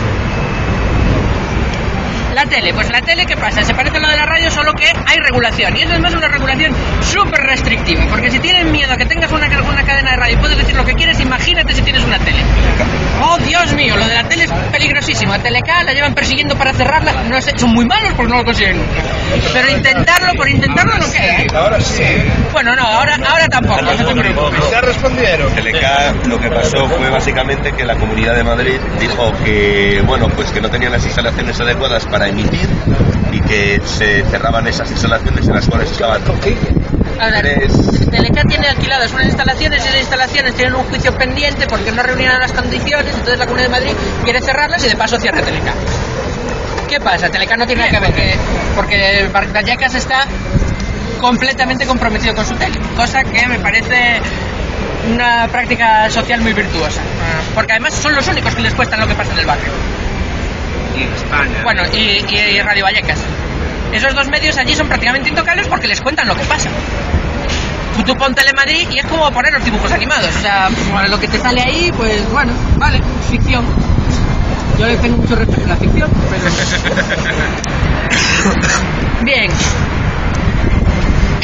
la tele, pues la tele, ¿qué pasa? Se parece a lo de la radio, solo que hay regulación. Y eso es más una regulación súper restrictiva. Porque si tienen miedo a que tengas una, una cadena de radio y puedes decir lo que quieres, imagínate si tienes una tele. ¡Oh, Dios mío! Lo de la tele es peligrosísimo. A Teleca la llevan persiguiendo para cerrarla. No sé, son muy malos porque no lo consiguen. Pero intentarlo, por intentarlo no queda, ¿eh? Ahora sí. Bueno, no, ahora, ahora tampoco. No te preocupes. ¿Ya respondieron? Teleca lo que pasó fue básicamente que la Comunidad de Madrid dijo que, bueno, pues que no tenían las instalaciones adecuadas para emitir y que se cerraban esas instalaciones en las cuales estaban. Ahora, Teleca tiene alquiladas unas instalaciones y esas instalaciones tienen un juicio pendiente porque no reunían las condiciones, entonces la Comunidad de Madrid quiere cerrarlas y de paso cierra Teleca. ¿Qué pasa? Teleca no tiene nada que ver, porque Vallecas está completamente comprometido con su tele, cosa que me parece una práctica social muy virtuosa, porque además son los únicos que les cuestan lo que pasa en el barrio. Y en España. Bueno, y, y Radio Vallecas. Esos dos medios allí son prácticamente intocables porque les cuentan lo que pasa. Tú, tú pon Telemadrid y es como poner los dibujos animados. O sea, bueno, lo que te sale ahí, pues bueno, vale, ficción. Yo le tengo mucho respeto a la ficción, pero... Bien.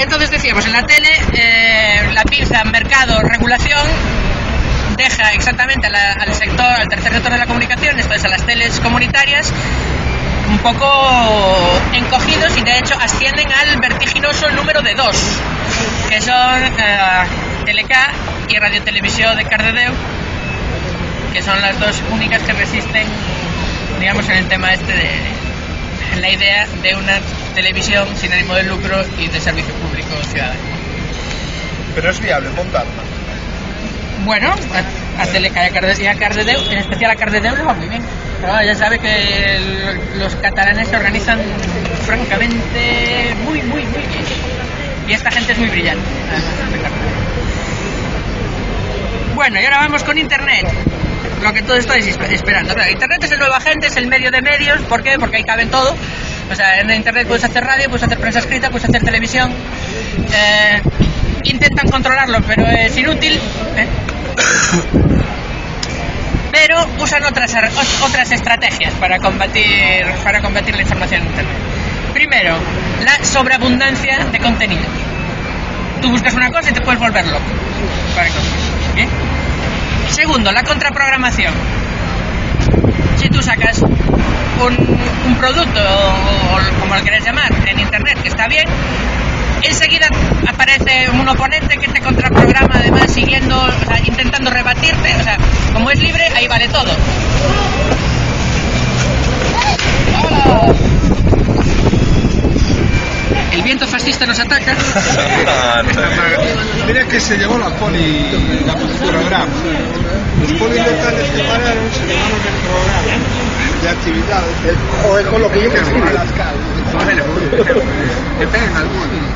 entonces decíamos, en la tele, eh, la pinza mercado-regulación deja exactamente a la, al sector, al tercer sector de la comunicación, esto es a las teles comunitarias, un poco encogidos, y de hecho ascienden al vertiginoso número de dos, que son eh, Telecá y Radio Televisión de Cardedeu, que son las dos únicas que resisten, digamos, en el tema este de en la idea de una televisión sin ánimo de lucro y de servicio público ciudadano. Pero es viable montarla. Bueno, a, a Telecá y a Cardedeu, y a Cardedeu, en especial a Cardedeu, le va muy bien. Pero ya sabe que el, los catalanes se organizan francamente muy, muy, muy bien. Y esta gente es muy brillante. Bueno, y ahora vamos con Internet. Lo que todos estáis esperando. Claro, Internet es el nuevo agente, es el medio de medios. ¿Por qué? Porque ahí caben todo. O sea, en Internet puedes hacer radio, puedes hacer prensa escrita, puedes hacer televisión. Eh, intentan controlarlo, pero es inútil. ¿eh? Pero usan otras, otras estrategias para combatir, para combatir la información en Internet. Primero, la sobreabundancia de contenido. Tú buscas una cosa y te puedes volver loco. ¿Bien? Segundo, la contraprogramación. Si tú sacas un, un producto, o, o como lo quieras llamar, en Internet, que está bien, enseguida aparece un oponente que te contraprograma, además siguiendo, o sea, intentando rebatirte. O sea, como es libre, ahí vale todo. ¡Hola! El viento fascista nos ataca. Mira que se llevó la poli la programa. Los polis locales que pararon se llevaron el programa de actividades. O es con lo que yo me fui a las calles. Bueno, que peguen algunos.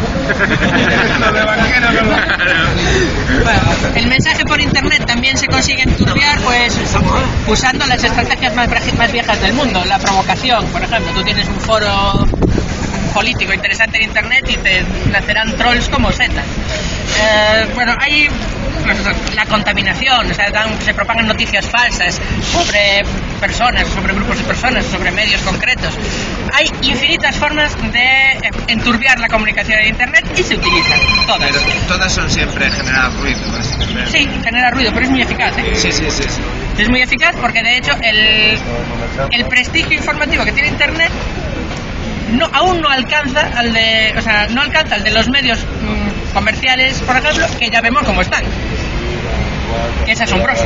Bueno, el mensaje por Internet también se consigue enturbiar, pues usando las estrategias más, más viejas del mundo. La provocación, por ejemplo. Tú tienes un foro político interesante en Internet y te nacerán trolls como setas. Eh, bueno, hay la contaminación, o sea, dan, se propagan noticias falsas sobre personas, sobre grupos de personas, sobre medios concretos. Hay infinitas formas de enturbiar la comunicación en Internet y se utilizan todas. Pero todas son siempre generar ruido, básicamente. Sí, genera ruido, pero es muy eficaz, ¿eh? Sí, sí, sí, sí. Es muy eficaz porque de hecho el, el prestigio informativo que tiene Internet no, aún no alcanza al de, o sea, no alcanza al de los medios mmm, comerciales, por ejemplo, que ya vemos cómo están. Que es asombroso.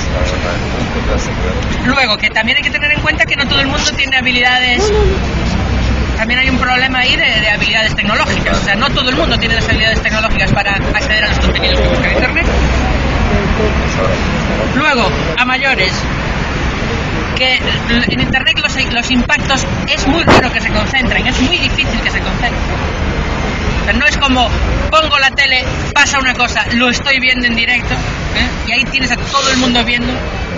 Luego, que también hay que tener en cuenta que no todo el mundo tiene habilidades. También hay un problema ahí de, de habilidades tecnológicas. O sea, no todo el mundo tiene las habilidades tecnológicas para acceder a los contenidos que busca en Internet. Luego, a mayores, que en Internet los, los impactos es muy raro que se concentren, es muy difícil que se concentren. Pero no es como pongo la tele, pasa una cosa, lo estoy viendo en directo, ¿eh? Y ahí tienes a todo el mundo viendo.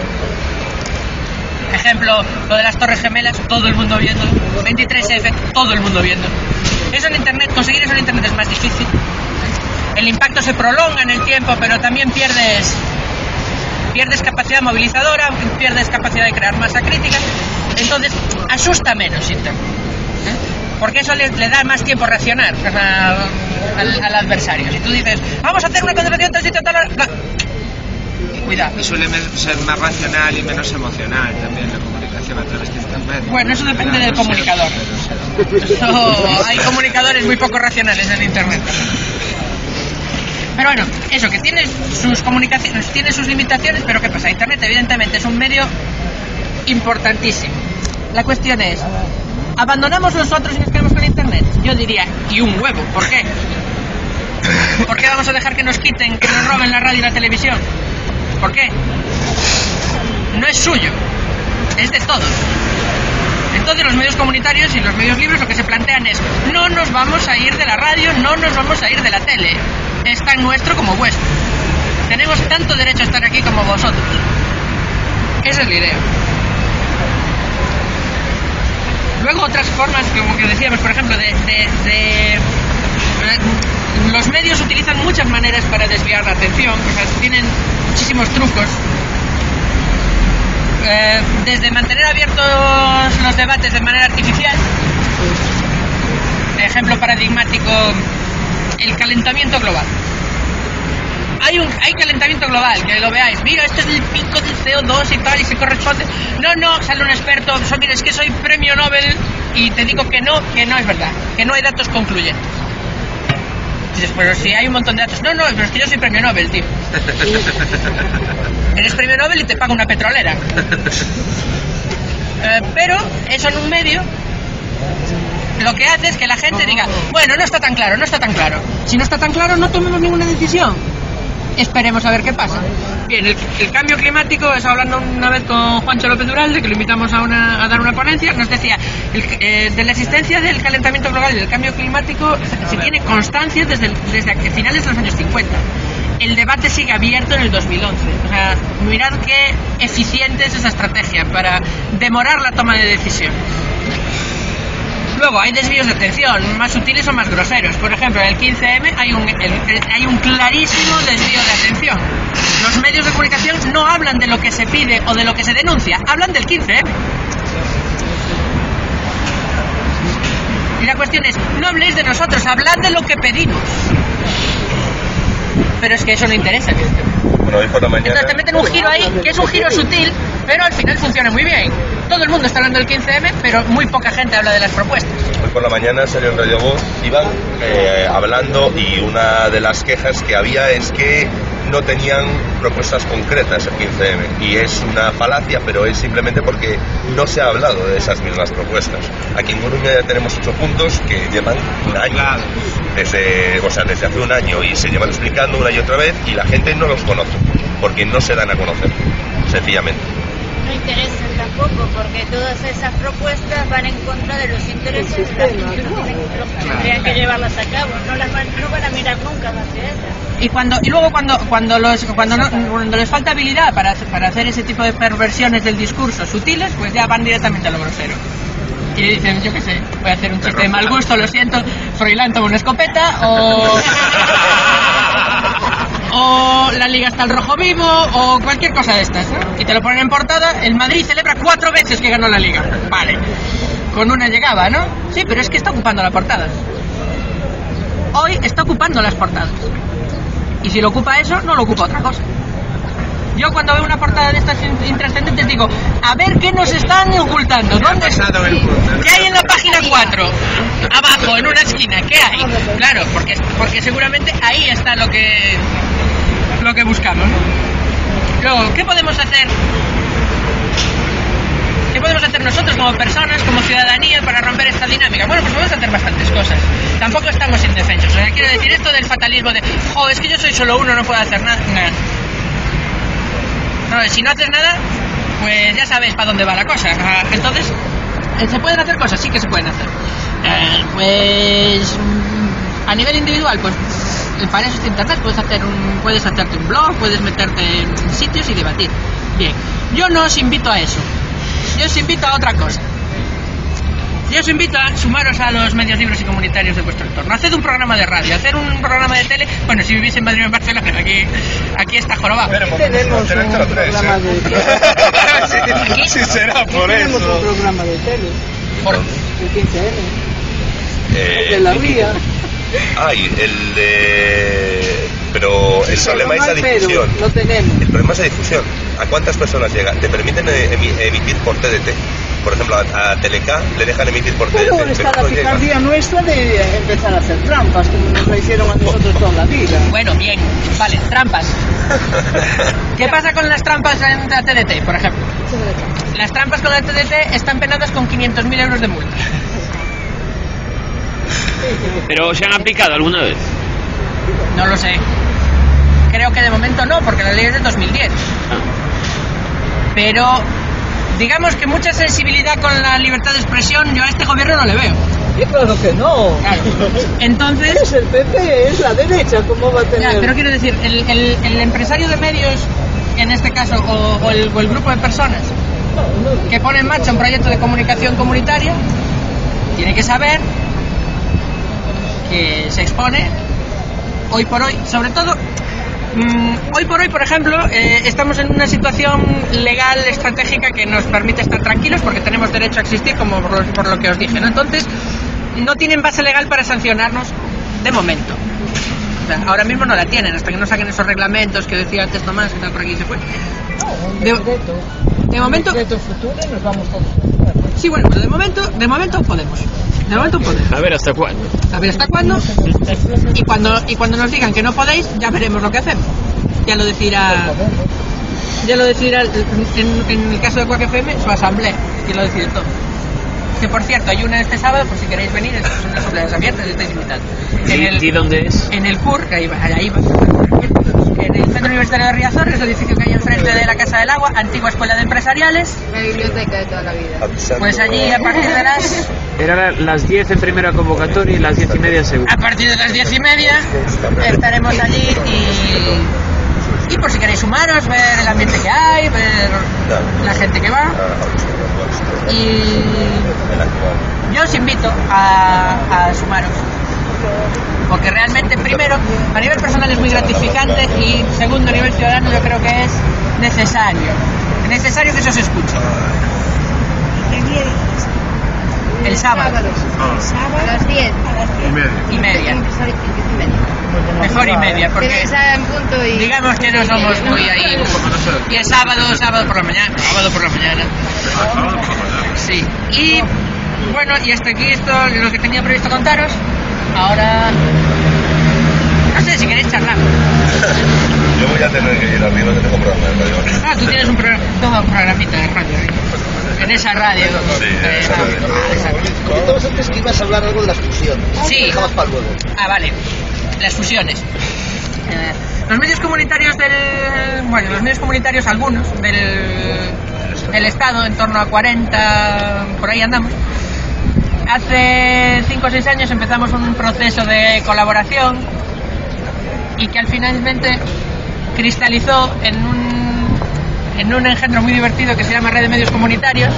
Ejemplo, lo de las Torres Gemelas, todo el mundo viendo. veintitrés efe, todo el mundo viendo. Eso en Internet, conseguir eso en Internet es más difícil. El impacto se prolonga en el tiempo, pero también pierdes pierdes capacidad movilizadora, pierdes capacidad de crear masa crítica. Entonces, asusta menos Internet, ¿eh? Porque eso le, le da más tiempo a reaccionar a, al, al adversario. Si tú dices, vamos a hacer una concentración tal sitio, tal... No. Cuidado. Y suele ser más racional y menos emocional también la comunicación a través de Internet. Bueno, eso depende del comunicador. Eso, hay comunicadores muy poco racionales en Internet. Pero bueno, eso, que tiene sus comunicaciones, tiene sus limitaciones, pero ¿qué pasa? Internet evidentemente es un medio importantísimo. La cuestión es, ¿abandonamos nosotros y nos quedamos con Internet? Yo diría, y un huevo. ¿Por qué? ¿Por qué vamos a dejar que nos quiten, que nos roben la radio y la televisión? ¿Por qué? No es suyo, es de todos. Entonces los medios comunitarios y los medios libres lo que se plantean es, no nos vamos a ir de la radio, no nos vamos a ir de la tele. Es tan nuestro como vuestro. Tenemos tanto derecho a estar aquí como vosotros. Esa es la idea. Luego otras formas, como que decíamos, por ejemplo, de, de, de los medios utilizan muchas maneras para desviar la atención, o sea, tienen muchísimos trucos. Eh, desde mantener abiertos los debates de manera artificial, ejemplo paradigmático, el calentamiento global. Hay un hay calentamiento global, que lo veáis. Mira, esto es el pico del C O dos y tal, y se corresponde. No, no, sale un experto. So, mira, es que soy premio Nobel y te digo que no, que no es verdad, que no hay datos concluyentes. Dices, pero si hay un montón de datos. No, no, pero es que yo soy premio Nobel, tío. Eres premio Nobel y te paga una petrolera. Eh, pero eso en un medio lo que hace es que la gente diga, bueno, no está tan claro, no está tan claro. Si no está tan claro, no tomemos ninguna decisión. Esperemos a ver qué pasa. Bien, el, el cambio climático, eso hablando una vez con Juancho López Duralde, que lo invitamos a, una, a dar una ponencia, nos decía, el, eh, de la existencia del calentamiento global y del cambio climático se, se tiene constancia desde, desde finales de los años cincuenta. El debate sigue abierto en el dos mil once. O sea, mirad qué eficiente es esa estrategia para demorar la toma de decisiones. Luego hay desvíos de atención, más sutiles o más groseros. Por ejemplo, en el quince eme hay un, el, hay un clarísimo desvío de atención. Los medios de comunicación no hablan de lo que se pide o de lo que se denuncia, hablan del quince eme. Y la cuestión es, no habléis de nosotros, hablad de lo que pedimos. Pero es que eso no interesa. Bueno, hoy por la mañana... Entonces te meten un giro ahí, que es un giro sutil, pero al final funciona muy bien. Todo el mundo está hablando del quince eme, pero muy poca gente habla de las propuestas. Hoy por la mañana salió en Radio Voz, iban eh, hablando, y una de las quejas que había es que no tenían propuestas concretas el quince eme, y es una falacia, pero es simplemente porque no se ha hablado de esas mismas propuestas. Aquí en Coruña ya tenemos ocho puntos que llevan un año, desde, o sea, desde hace un año, y se llevan explicando una y otra vez, y la gente no los conoce, porque no se dan a conocer, sencillamente. No interesan tampoco, porque todas esas propuestas van en contra de los intereses de las que tendrían que llevarlas a cabo, no las van, no van a mirar nunca hacia ellas. Y cuando y luego cuando cuando los cuando, no, cuando les falta habilidad para para hacer ese tipo de perversiones del discurso sutiles, pues ya van directamente a lo grosero. Y le dicen, yo qué sé, voy a hacer un chiste de mal gusto, lo siento, Froilán toma una escopeta, o o la liga está al rojo vivo, o cualquier cosa de estas, ¿no? Y te lo ponen en portada. El Madrid celebra cuatro veces que ganó la liga. Vale, con una llegaba, ¿no? Sí, pero es que está ocupando la portada. Hoy está ocupando las portadas. Y si lo ocupa eso, no lo ocupa otra cosa. Yo cuando veo una portada de estas intrascendentes digo, a ver qué nos están ocultando. ¿Dónde está? ¿Qué hay en la página cuatro? Abajo, en una esquina, ¿qué hay? Claro, porque, porque seguramente ahí está lo que lo que buscamos, ¿no? Luego, ¿qué podemos hacer? ¿Qué podemos hacer nosotros como personas, como ciudadanía, para romper esta dinámica? Bueno, pues podemos hacer bastantes cosas. Tampoco estamos indefensos. O sea, quiero decir esto del fatalismo de, jo, es que yo soy solo uno, no puedo hacer nada. Nah. No, si no haces nada, pues ya sabes para dónde va la cosa. Entonces, ¿se pueden hacer cosas? Sí que se pueden hacer. Eh, pues a nivel individual, pues para eso está internet. Puedes hacer un, puedes hacerte un blog, puedes meterte en sitios y debatir. Bien, yo no os invito a eso. Yo os invito a otra cosa. Yo os invito a sumaros a los medios libres y comunitarios de vuestro entorno. Haced un programa de radio, hacer un programa de tele. Bueno, si vivís en Madrid o en Barcelona, aquí, aquí está jorobado. Pero tenemos un programa de tele. ¿Aquí? Sí, será por eso. Tenemos un programa de tele. Por... El quince eme. Eh, El de la ría. Ay, el de... Pero el problema es la difusión. Lo tenemos. El problema es la difusión. ¿A cuántas personas llega? Te permiten emitir por T D T. Por ejemplo, a, a Teleca le dejan emitir por T D T. Pero está la picardía nuestra de empezar a hacer trampas, como nos lo hicieron a nosotros toda la vida. Bueno, bien, vale, trampas. ¿Qué pasa con las trampas en la T D T, por ejemplo? Las trampas con la T D T están penadas con quinientos mil euros de multa. ¿Pero se han aplicado alguna vez? No lo sé. Creo que de momento no, porque la ley es de dos mil diez. Pero digamos que mucha sensibilidad con la libertad de expresión yo a este gobierno no le veo. Y claro que no. Claro. Entonces... Es el P P, es la derecha, ¿cómo va a tener...? Ya, pero quiero decir, el, el, el empresario de medios, en este caso, o, o, el, o el grupo de personas que pone en marcha un proyecto de comunicación comunitaria, tiene que saber que se expone hoy por hoy, sobre todo mmm, hoy por hoy, por ejemplo, eh, estamos en una situación legal estratégica que nos permite estar tranquilos porque tenemos derecho a existir, como por, por lo que os dije, ¿no? Entonces no tienen base legal para sancionarnos de momento. sea, ahora mismo no la tienen, hasta que no saquen esos reglamentos que decía antes Tomás, que tal por aquí se fue. De, de momento... nos vamos todos. Sí, bueno, pero de momento, de momento podemos. De momento podemos. A ver hasta cuándo. A ver hasta cuándo. Y cuando, y cuando nos digan que no podéis, ya veremos lo que hacemos. Ya lo decidirá... Ya lo decidirá, en, en el caso de Quack F M, su asamblea, que lo decide todo. Que por cierto, hay una este sábado, por si queréis venir, son las asambleas abiertas, estáis invitados. ¿Y, el, ¿Y dónde es? En el C U R, que ahí va, ahí va, en el Centro Universitario de Riazor, es el edificio que hay enfrente de la Casa del Agua, antigua escuela de empresariales. La biblioteca de toda la vida. Pues allí a partir de las... Era las diez en primera convocatoria y las diez y media en segunda. A partir de las diez y media estaremos allí y... Y por si queréis sumaros, ver el ambiente que hay, ver la gente que va. Y yo os invito a, a sumaros. Porque realmente, primero, a nivel personal es muy gratificante y segundo, a nivel ciudadano yo creo que es necesario. Es necesario que eso se escuche. El sábado. A las diez. Y media. Mejor y media, porque digamos que no somos muy ahí. Y el sábado, sábado por la mañana. Sábado por la mañana. Sí. Y bueno, y hasta aquí esto es lo que tenía previsto contaros. Ahora, no sé si queréis charlar. Yo voy a tener que ir arriba, que tengo programa de radio. Ah, tú tienes un, programa, no, un programita de radio. En esa radio. Sí, eh, esa radio. Ah, Comentabas antes que ibas a hablar algo de las fusiones. Sí. Dejabas para luego. Ah, vale. Las fusiones. Eh, los medios comunitarios del... Bueno, los medios comunitarios, algunos, del, del Estado, en torno a cuarenta, por ahí andamos. Hace cinco o seis años empezamos un proceso de colaboración y que al finalmente cristalizó en un, en un engendro muy divertido que se llama Red de Medios Comunitarios,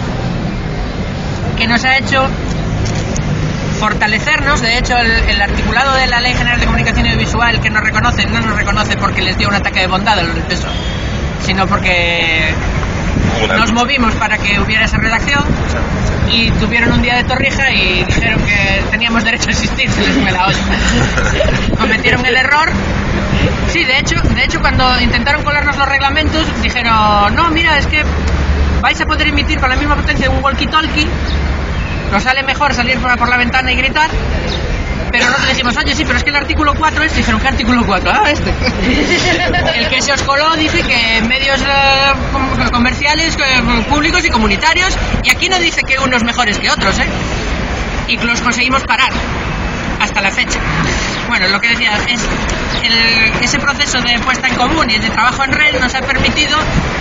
que nos ha hecho fortalecernos. De hecho, el, el articulado de la Ley General de Comunicación Audiovisual, que nos reconoce, no nos reconoce porque les dio un ataque de bondad a los del P S O E, sino porque nos movimos para que hubiera esa redacción y tuvieron un día de torrija y dijeron que teníamos derecho a existir, se les fue la olla. Cometieron el error. Sí, de hecho, de hecho cuando intentaron colarnos los reglamentos dijeron, no, mira, es que vais a poder emitir con la misma potencia de un walkie-talkie, nos sale mejor salir por, por la ventana y gritar. Pero nosotros decimos, oye, sí, pero es que el artículo cuatro es... Dijeron, ¿qué artículo cuatro? Ah, este. El que se os coló dice que medios eh, comerciales, eh, públicos y comunitarios, y aquí no dice que unos mejores que otros, ¿eh? Y los conseguimos parar hasta la fecha. Bueno, lo que decía es el, ese proceso de puesta en común y de trabajo en red nos ha permitido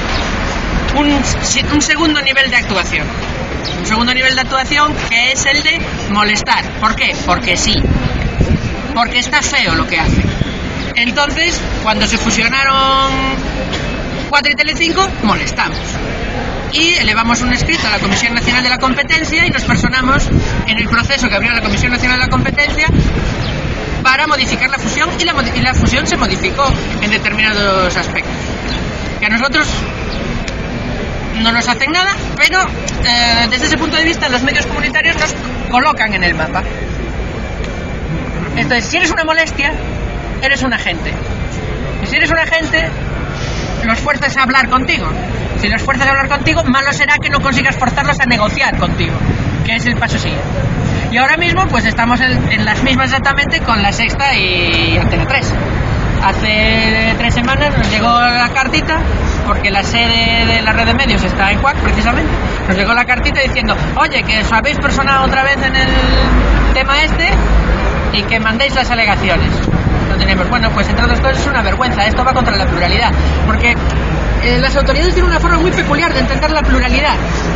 un, un segundo nivel de actuación. Un segundo nivel de actuación que es el de molestar. ¿Por qué? Porque sí. Porque está feo lo que hace. Entonces, cuando se fusionaron cuatro y Telecinco, molestamos. Y elevamos un escrito a la Comisión Nacional de la Competencia y nos personamos en el proceso que abrió la Comisión Nacional de la Competencia para modificar la fusión, y la, y la fusión se modificó en determinados aspectos. Que a nosotros no nos hacen nada, pero eh, desde ese punto de vista los medios comunitarios nos colocan en el mapa. Entonces, si eres una molestia, eres un agente. Y si eres un agente, los fuerzas a hablar contigo. Si los fuerzas a hablar contigo, malo será que no consigas forzarlos a negociar contigo, que es el paso siguiente. Y ahora mismo, pues estamos en, en las mismas exactamente con La Sexta y Antena tres. Hace tres semanas nos llegó la cartita, porque la sede de la red de medios está en Quack, precisamente. Nos llegó la cartita diciendo, oye, que os habéis personado otra vez en el tema este y que mandéis las alegaciones. Lo tenemos. Bueno, pues entre otras cosas es una vergüenza. Esto va contra la pluralidad, porque eh, las autoridades tienen una forma muy peculiar de entender la pluralidad.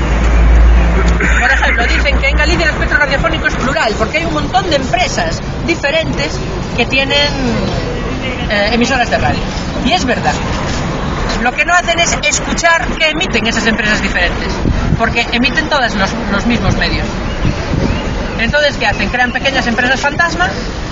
Por ejemplo, dicen que en Galicia el espectro radiofónico es plural, porque hay un montón de empresas diferentes que tienen eh, emisoras de radio. Y es verdad. Lo que no hacen es escuchar qué emiten esas empresas diferentes, porque emiten todas los, los mismos medios. Entonces, ¿qué hacen? Crean pequeñas empresas fantasma.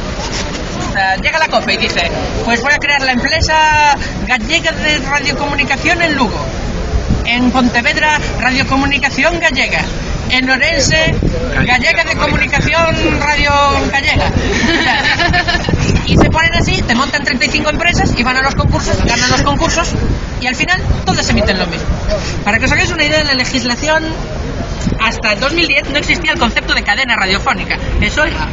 O sea, llega la COPE y dice, pues voy a crear la empresa gallega de radiocomunicación en Lugo, en Pontevedra radiocomunicación gallega, en Orense gallega de comunicación radio gallega. Y se ponen así, te montan cinco empresas y van a los concursos, ganan los concursos y al final todas emiten lo mismo. Para que os hagáis una idea, de la legislación hasta el dos mil diez no existía el concepto de cadena radiofónica. Eso era...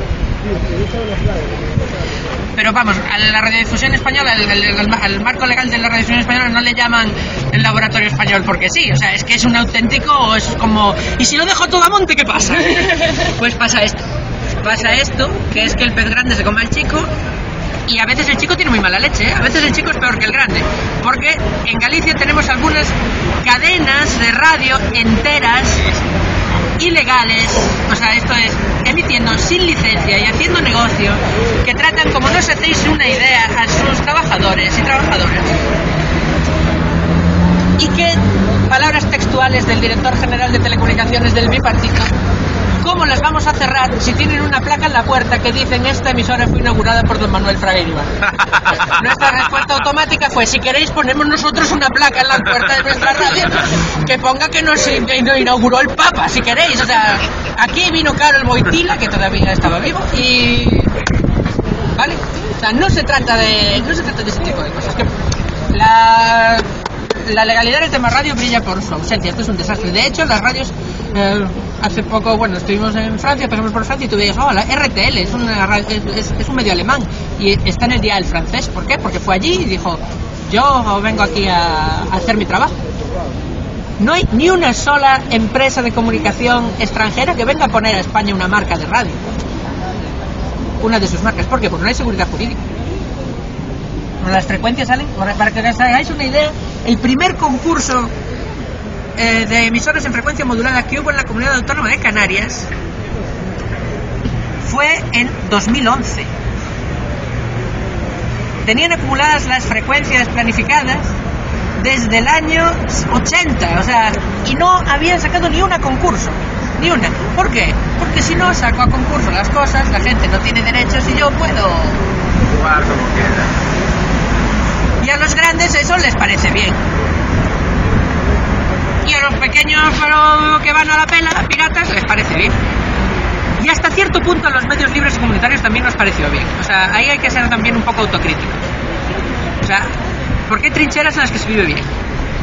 Pero vamos, a la radiodifusión española, al, al, al marco legal de la radiodifusión española no le llaman el laboratorio español porque sí, o sea, es que es un auténtico, es como... ¿Y si lo dejo todo a monte, qué pasa? Pues pasa esto, pasa esto, que es que el pez grande se come al chico y a veces el chico tiene muy mala leche, ¿eh? A veces el chico es peor que el grande, porque en Galicia tenemos algunas cadenas de radio enteras ilegales, o sea, esto es emitiendo sin licencia y haciendo negocio, que tratan, como no os hacéis una idea, a sus trabajadores y trabajadoras, y que, palabras textuales del director general de telecomunicaciones del bipartito, ¿cómo las vamos a cerrar si tienen una placa en la puerta que dicen esta emisora fue inaugurada por don Manuel Fraga Iribar? Nuestra respuesta automática fue: si queréis ponemos nosotros una placa en la puerta de nuestra radio que ponga que nos inauguró el Papa, si queréis. O sea, aquí vino Karol Wojtyła, que todavía estaba vivo, y... ¿vale? O sea, no se trata de, no se trata de ese tipo de cosas. Que la... La legalidad del tema radio brilla por su ausencia. Esto es un desastre. De hecho, las radios, eh, hace poco, bueno, estuvimos en Francia, pasamos por Francia y tú veías, oh, la R T L es, una, es, es, es un medio alemán y está en el día del francés. ¿Por qué? Porque fue allí y dijo, yo vengo aquí a, a hacer mi trabajo. No hay ni una sola empresa de comunicación extranjera que venga a poner a España una marca de radio, una de sus marcas. ¿Por qué? Porque no hay seguridad jurídica. Las frecuencias salen, para que os hagáis una idea, el primer concurso eh, de emisoras en frecuencia modulada que hubo en la Comunidad Autónoma de Canarias fue en dos mil once. Tenían acumuladas las frecuencias planificadas desde el año ochenta, o sea, y no habían sacado ni una concurso, ni una. ¿Por qué? Porque si no saco a concurso las cosas, la gente no tiene derechos y yo puedo jugar como quiera. Y a los grandes eso les parece bien. Y a los pequeños, pero que van a la pela, piratas, les parece bien. Y hasta cierto punto a los medios libres y comunitarios también nos pareció bien. O sea, ahí hay que ser también un poco autocríticos. O sea, porque hay trincheras en las que se vive bien.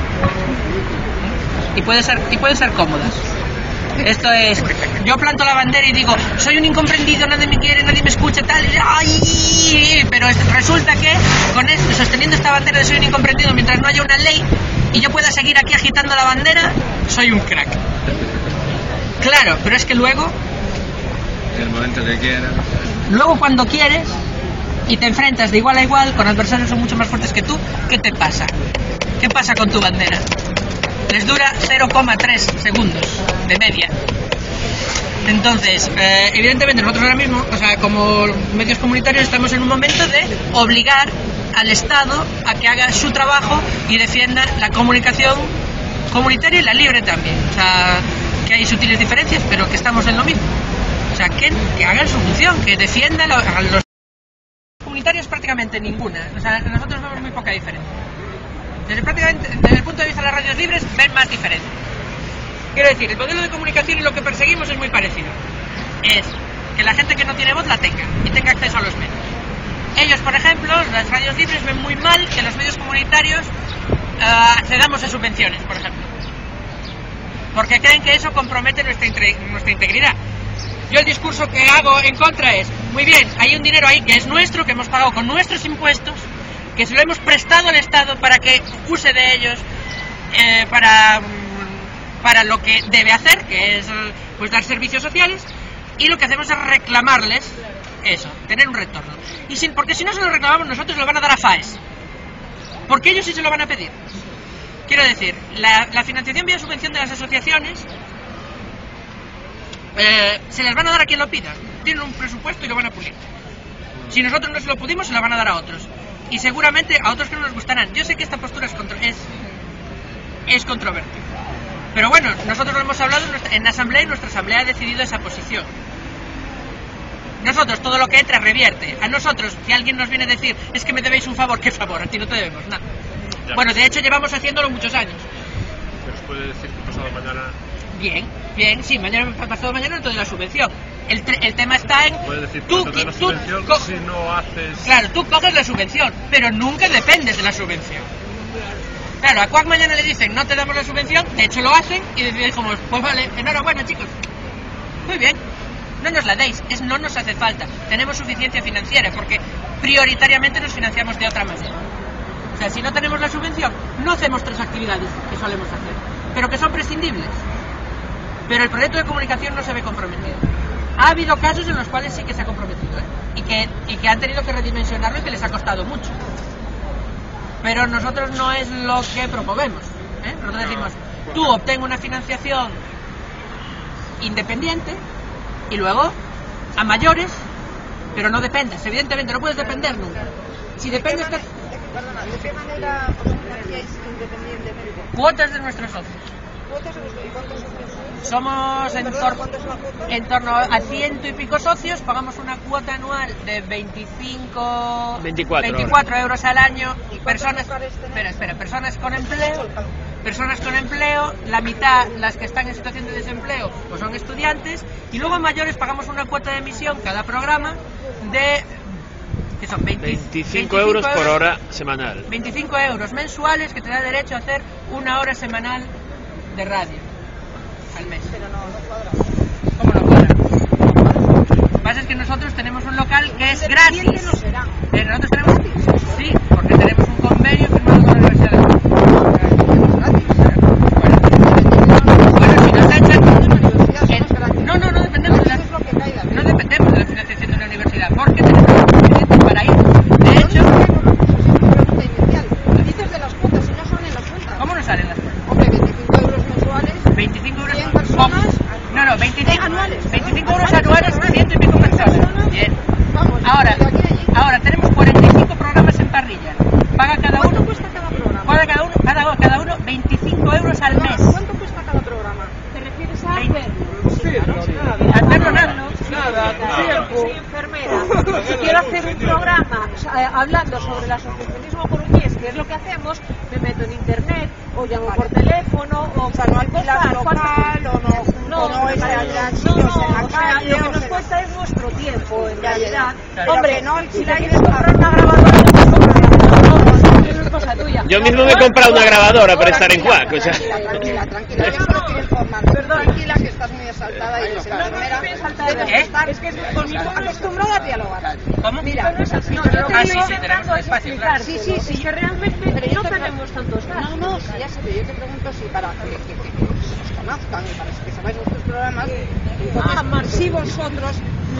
Y puede ser, y pueden ser cómodas. Esto es, yo planto la bandera y digo, soy un incomprendido, nadie me quiere, nadie me escucha, tal, ¡ay! Pero resulta que con esto, sosteniendo esta bandera de soy un incomprendido mientras no haya una ley y yo pueda seguir aquí agitando la bandera, soy un crack. Claro, pero es que luego, en el momento que quieras, luego cuando quieres y te enfrentas de igual a igual con adversarios que son mucho más fuertes que tú, ¿qué te pasa? ¿Qué pasa con tu bandera? Les dura cero coma tres segundos de media. Entonces, eh, evidentemente nosotros ahora mismo, o sea, como medios comunitarios estamos en un momento de obligar al Estado a que haga su trabajo y defienda la comunicación comunitaria y la libre también. O sea, que hay sutiles diferencias, pero que estamos en lo mismo. O sea, que, que hagan su función, que defiendan a los comunitarios prácticamente ninguna. O sea, nosotros vemos muy poca diferencia. Desde, prácticamente, desde el punto de vista de las radios libres ven más diferencia. Quiero decir, el modelo de comunicación y lo que perseguimos es muy parecido. Es que la gente que no tiene voz la tenga y tenga acceso a los medios. Ellos, por ejemplo, las radios libres ven muy mal que los medios comunitarios uh, accedamos a subvenciones, por ejemplo. Porque creen que eso compromete nuestra, nuestra integridad. Yo el discurso que hago en contra es, muy bien, hay un dinero ahí que es nuestro, que hemos pagado con nuestros impuestos, que se lo hemos prestado al Estado para que use de ellos eh, para, para lo que debe hacer, que es pues dar servicios sociales, y lo que hacemos es reclamarles eso, tener un retorno. Y sin, porque si no se lo reclamamos nosotros, lo van a dar a FAES, porque ellos sí se lo van a pedir. Quiero decir, la, la financiación vía subvención de las asociaciones eh, se les van a dar a quien lo pida. Tienen un presupuesto y lo van a pulir. Si nosotros no se lo pudimos, se lo van a dar a otros. Y seguramente a otros que no nos gustarán. Yo sé que esta postura es, contro es, es controvertida. Pero bueno, nosotros lo hemos hablado en, nuestra, en la asamblea y nuestra asamblea ha decidido esa posición. Nosotros, todo lo que entra revierte. A nosotros, si alguien nos viene a decir, es que me debéis un favor, ¿qué favor? A ti no te debemos nada. Ya. Bueno, de hecho llevamos haciéndolo muchos años. ¿Pero os puede decir que pasado mañana? Bien, bien, sí, mañana, pasado mañana no te doy la subvención. el, el tema está en... Puedes decir, tú, tú, la tú, tú si no haces... Claro, tú coges la subvención, pero nunca dependes de la subvención. Claro, a Quack mañana le dicen, no te damos la subvención, de hecho lo hacen, y decimos, pues vale, enhorabuena chicos, muy bien, no nos la deis, es no nos hace falta, tenemos suficiencia financiera, porque prioritariamente nos financiamos de otra manera. O sea, si no tenemos la subvención, no hacemos tres actividades que solemos hacer, pero que son prescindibles. Pero el proyecto de comunicación no se ve comprometido. Ha habido casos en los cuales sí que se ha comprometido, ¿eh? y, que, y que han tenido que redimensionarlo y que les ha costado mucho. Pero nosotros no es lo que promovemos, ¿eh? Nosotros decimos, tú obtén una financiación independiente y luego a mayores, pero no dependas, evidentemente no puedes depender nunca. Si dependes... ¿De qué manera, ¿de qué manera os financiáis independientemente? Cuotas de nuestros socios. ¿Cuotas de nuestros cuántos socios sois? Somos en, Perdona, tor ¿cuánto es la cuota? en torno a ciento y pico socios, pagamos una cuota anual de veinticinco, veinticuatro euros al año. Personas, espera, espera, personas con empleo, personas con empleo, la mitad las que están en situación de desempleo pues son estudiantes, y luego mayores pagamos una cuota de emisión cada programa de que son veinte, veinticinco euros por hora semanal. veinticinco euros mensuales que te da derecho a hacer una hora semanal de radio al mes. Pero no, no cuadra. ¿Cómo no cuadra? Lo que pasa es que nosotros tenemos un local que es gratis. No será. Eh, nosotros tenemos, sí, porque tenemos un convenio firmado con la Universidad de Madrid. Bueno, si nos echan... No, no, no dependemos de la... No dependemos de la financiación de la universidad, porque tenemos los suficientes para ir. De hecho... Dices de las cuotas, si no salen las cuentas. ¿Cómo no salen las cuentas? Hombre, veinticinco euros mensuales. veinticinco euros cien personas. No, no, veinticinco, anuales. veinticinco euros anuales, ciento y pico personas. Bien. Ahora, ahora tenemos cuarenta y cinco programas en parrilla. Paga cada ¿Cuánto uno. cuesta cada programa? Paga cada uno, cada, cada uno veinticinco euros al mes. ¿Cuánto cuesta cada programa? ¿Te refieres a hacerlo? Hacerlo nada. Nada, tiempo. Soy enfermera. Si quiero hacer un programa eh, hablando sobre el asociacionismo coruñés, que es lo que hacemos, me meto en internet, o llamo por teléfono, o, o sea, no alquilar local, o no, no, o no es allá chicos en la calle. Lo que nos cuesta es nuestro tiempo, en realidad. Hombre, no, si la quieres comprar una grabadora, no puedes comprar. Eso es cosa tuya. Yo mismo me he comprado una grabadora para estar en Quack, o sea. Tranquila, tranquila, yo solo quiero informar. Perdón, tranquila, que estás muy exaltada y eres enfermera. ¿Eh? Es que estoy acostumbrada a dialogar. ¿Cómo? Mira, no es así. No, yo te ah, digo, sí, sí, tenemos un espacio, claro. Sí, sí, sí, que realmente pero no tenemos tantos gastos. No, no, sí, ya sé, pero yo te pregunto si para que, que, que, que os conozcan y para que sepáis vuestros programas, ah, entonces, si vosotros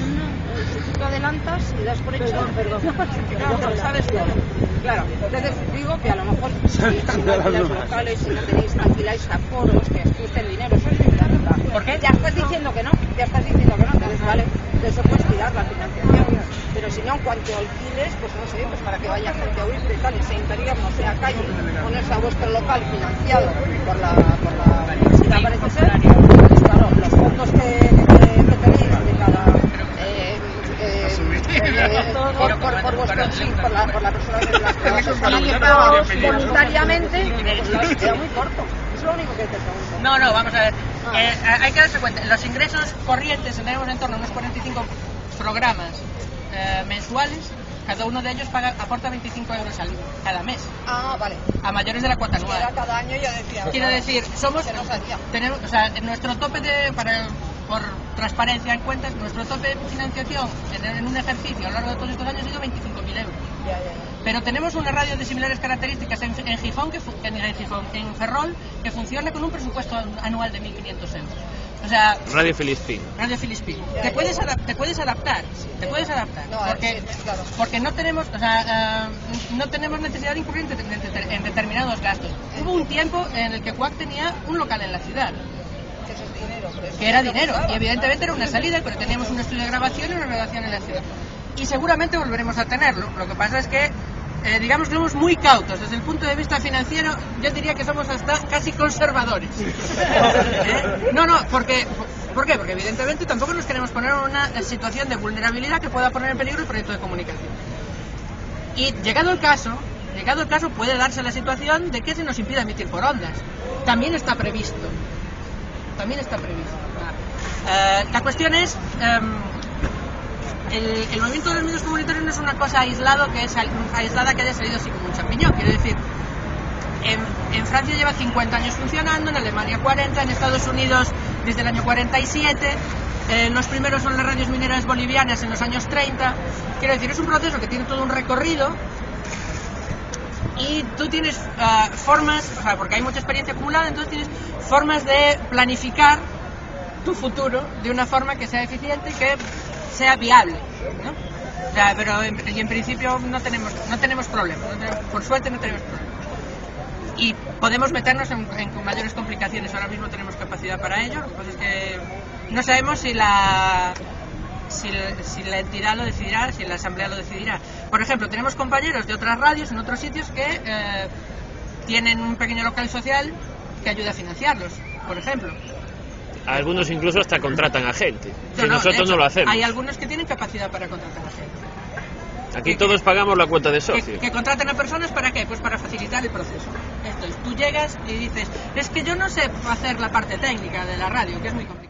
si tú te adelantas y das por hecho, perdón, perdón, no, sabes todo. Claro, entonces digo que a lo mejor si alquiláis locales, si no tenéis, alquiláis aforos, que existen dinero, eso es verdad. ¿Por qué? Ya estás diciendo que no, ya estás diciendo que no, entonces vale, de eso puedes tirar la financiación. Pero si no, en cuanto alquiles, pues no sé, pues para que vaya gente a oír y tal, y sea interior, no sea calle, ponerse a vuestro local financiado por la, por la universidad, parece ser, pues claro, los fondos que, que, que tenéis de cada... Eh, eh, eh, por, por, por vuestro sí, por la, por la persona que las trabaja voluntariamente, pues queda muy corto. Es lo único que te pregunto. No, no, vamos a ver. Eh, hay que darse cuenta, los ingresos corrientes tenemos en torno a unos cuarenta y cinco programas eh, mensuales. Cada uno de ellos paga, aporta veinticinco euros al, cada mes. Ah, vale. A mayores de la cuota anual. Era cada año ya decía. Quiero decir, somos... Tenemos, o sea, nuestro tope de... Para, por transparencia en cuentas, nuestro tope de financiación en, en un ejercicio a lo largo de todos estos años ha sido veinticinco mil euros. Ya, ya, ya. Pero tenemos una radio de similares características en, en Gijón, que, en, en Gijón, en Ferrol, que funciona con un presupuesto anual de mil quinientos euros. O sea, Radio Filispín. Radio Filispín. Te puedes, adap te puedes adaptar, te puedes adaptar, no, porque, sí, claro. porque no tenemos, o sea, uh, no tenemos necesidad de incurrir en, en determinados gastos. Hubo un tiempo en el que Quack tenía un local en la ciudad. Eso es dinero, que era dinero, y evidentemente era una salida, pero teníamos un estudio de grabación y una grabación en la ciudad. Y seguramente volveremos a tenerlo. Lo que pasa es que Eh, digamos que somos muy cautos desde el punto de vista financiero. Yo diría que somos hasta casi conservadores. ¿Eh? No, no, porque ¿por qué? Porque evidentemente tampoco nos queremos poner en una situación de vulnerabilidad que pueda poner en peligro el proyecto de comunicación. Y llegado el caso, llegado el caso puede darse la situación de que se nos impida emitir por ondas. También está previsto. También está previsto. Eh, la cuestión es Um, el, el movimiento de los medios comunitarios no es una cosa aislado que es aislada que haya salido así como un champiñón. Quiero decir, en, en Francia lleva cincuenta años funcionando, en Alemania cuarenta, en Estados Unidos desde el año cuarenta y siete. Eh, los primeros son las radios mineras bolivianas en los años treinta. Quiero decir, es un proceso que tiene todo un recorrido y tú tienes uh, formas, o sea, porque hay mucha experiencia acumulada, entonces tienes formas de planificar tu futuro de una forma que sea eficiente y que sea viable, ¿no? O sea, pero en, y en principio no tenemos no tenemos problemas, no tenemos, por suerte no tenemos problemas. Y podemos meternos en, en mayores complicaciones, ahora mismo tenemos capacidad para ello, lo que pasa es que no sabemos si la si, si la entidad lo decidirá, si la asamblea lo decidirá. Por ejemplo, tenemos compañeros de otras radios en otros sitios que eh, tienen un pequeño local social que ayuda a financiarlos, por ejemplo. Algunos incluso hasta contratan a gente, no, si no, nosotros hecho, no lo hacemos. Hay algunos que tienen capacidad para contratar a gente. Aquí que, todos que, pagamos la cuota de socio. Que, que contratan a personas, ¿para qué? Pues para facilitar el proceso. Esto es, tú llegas y dices, es que yo no sé hacer la parte técnica de la radio, que es muy complicado.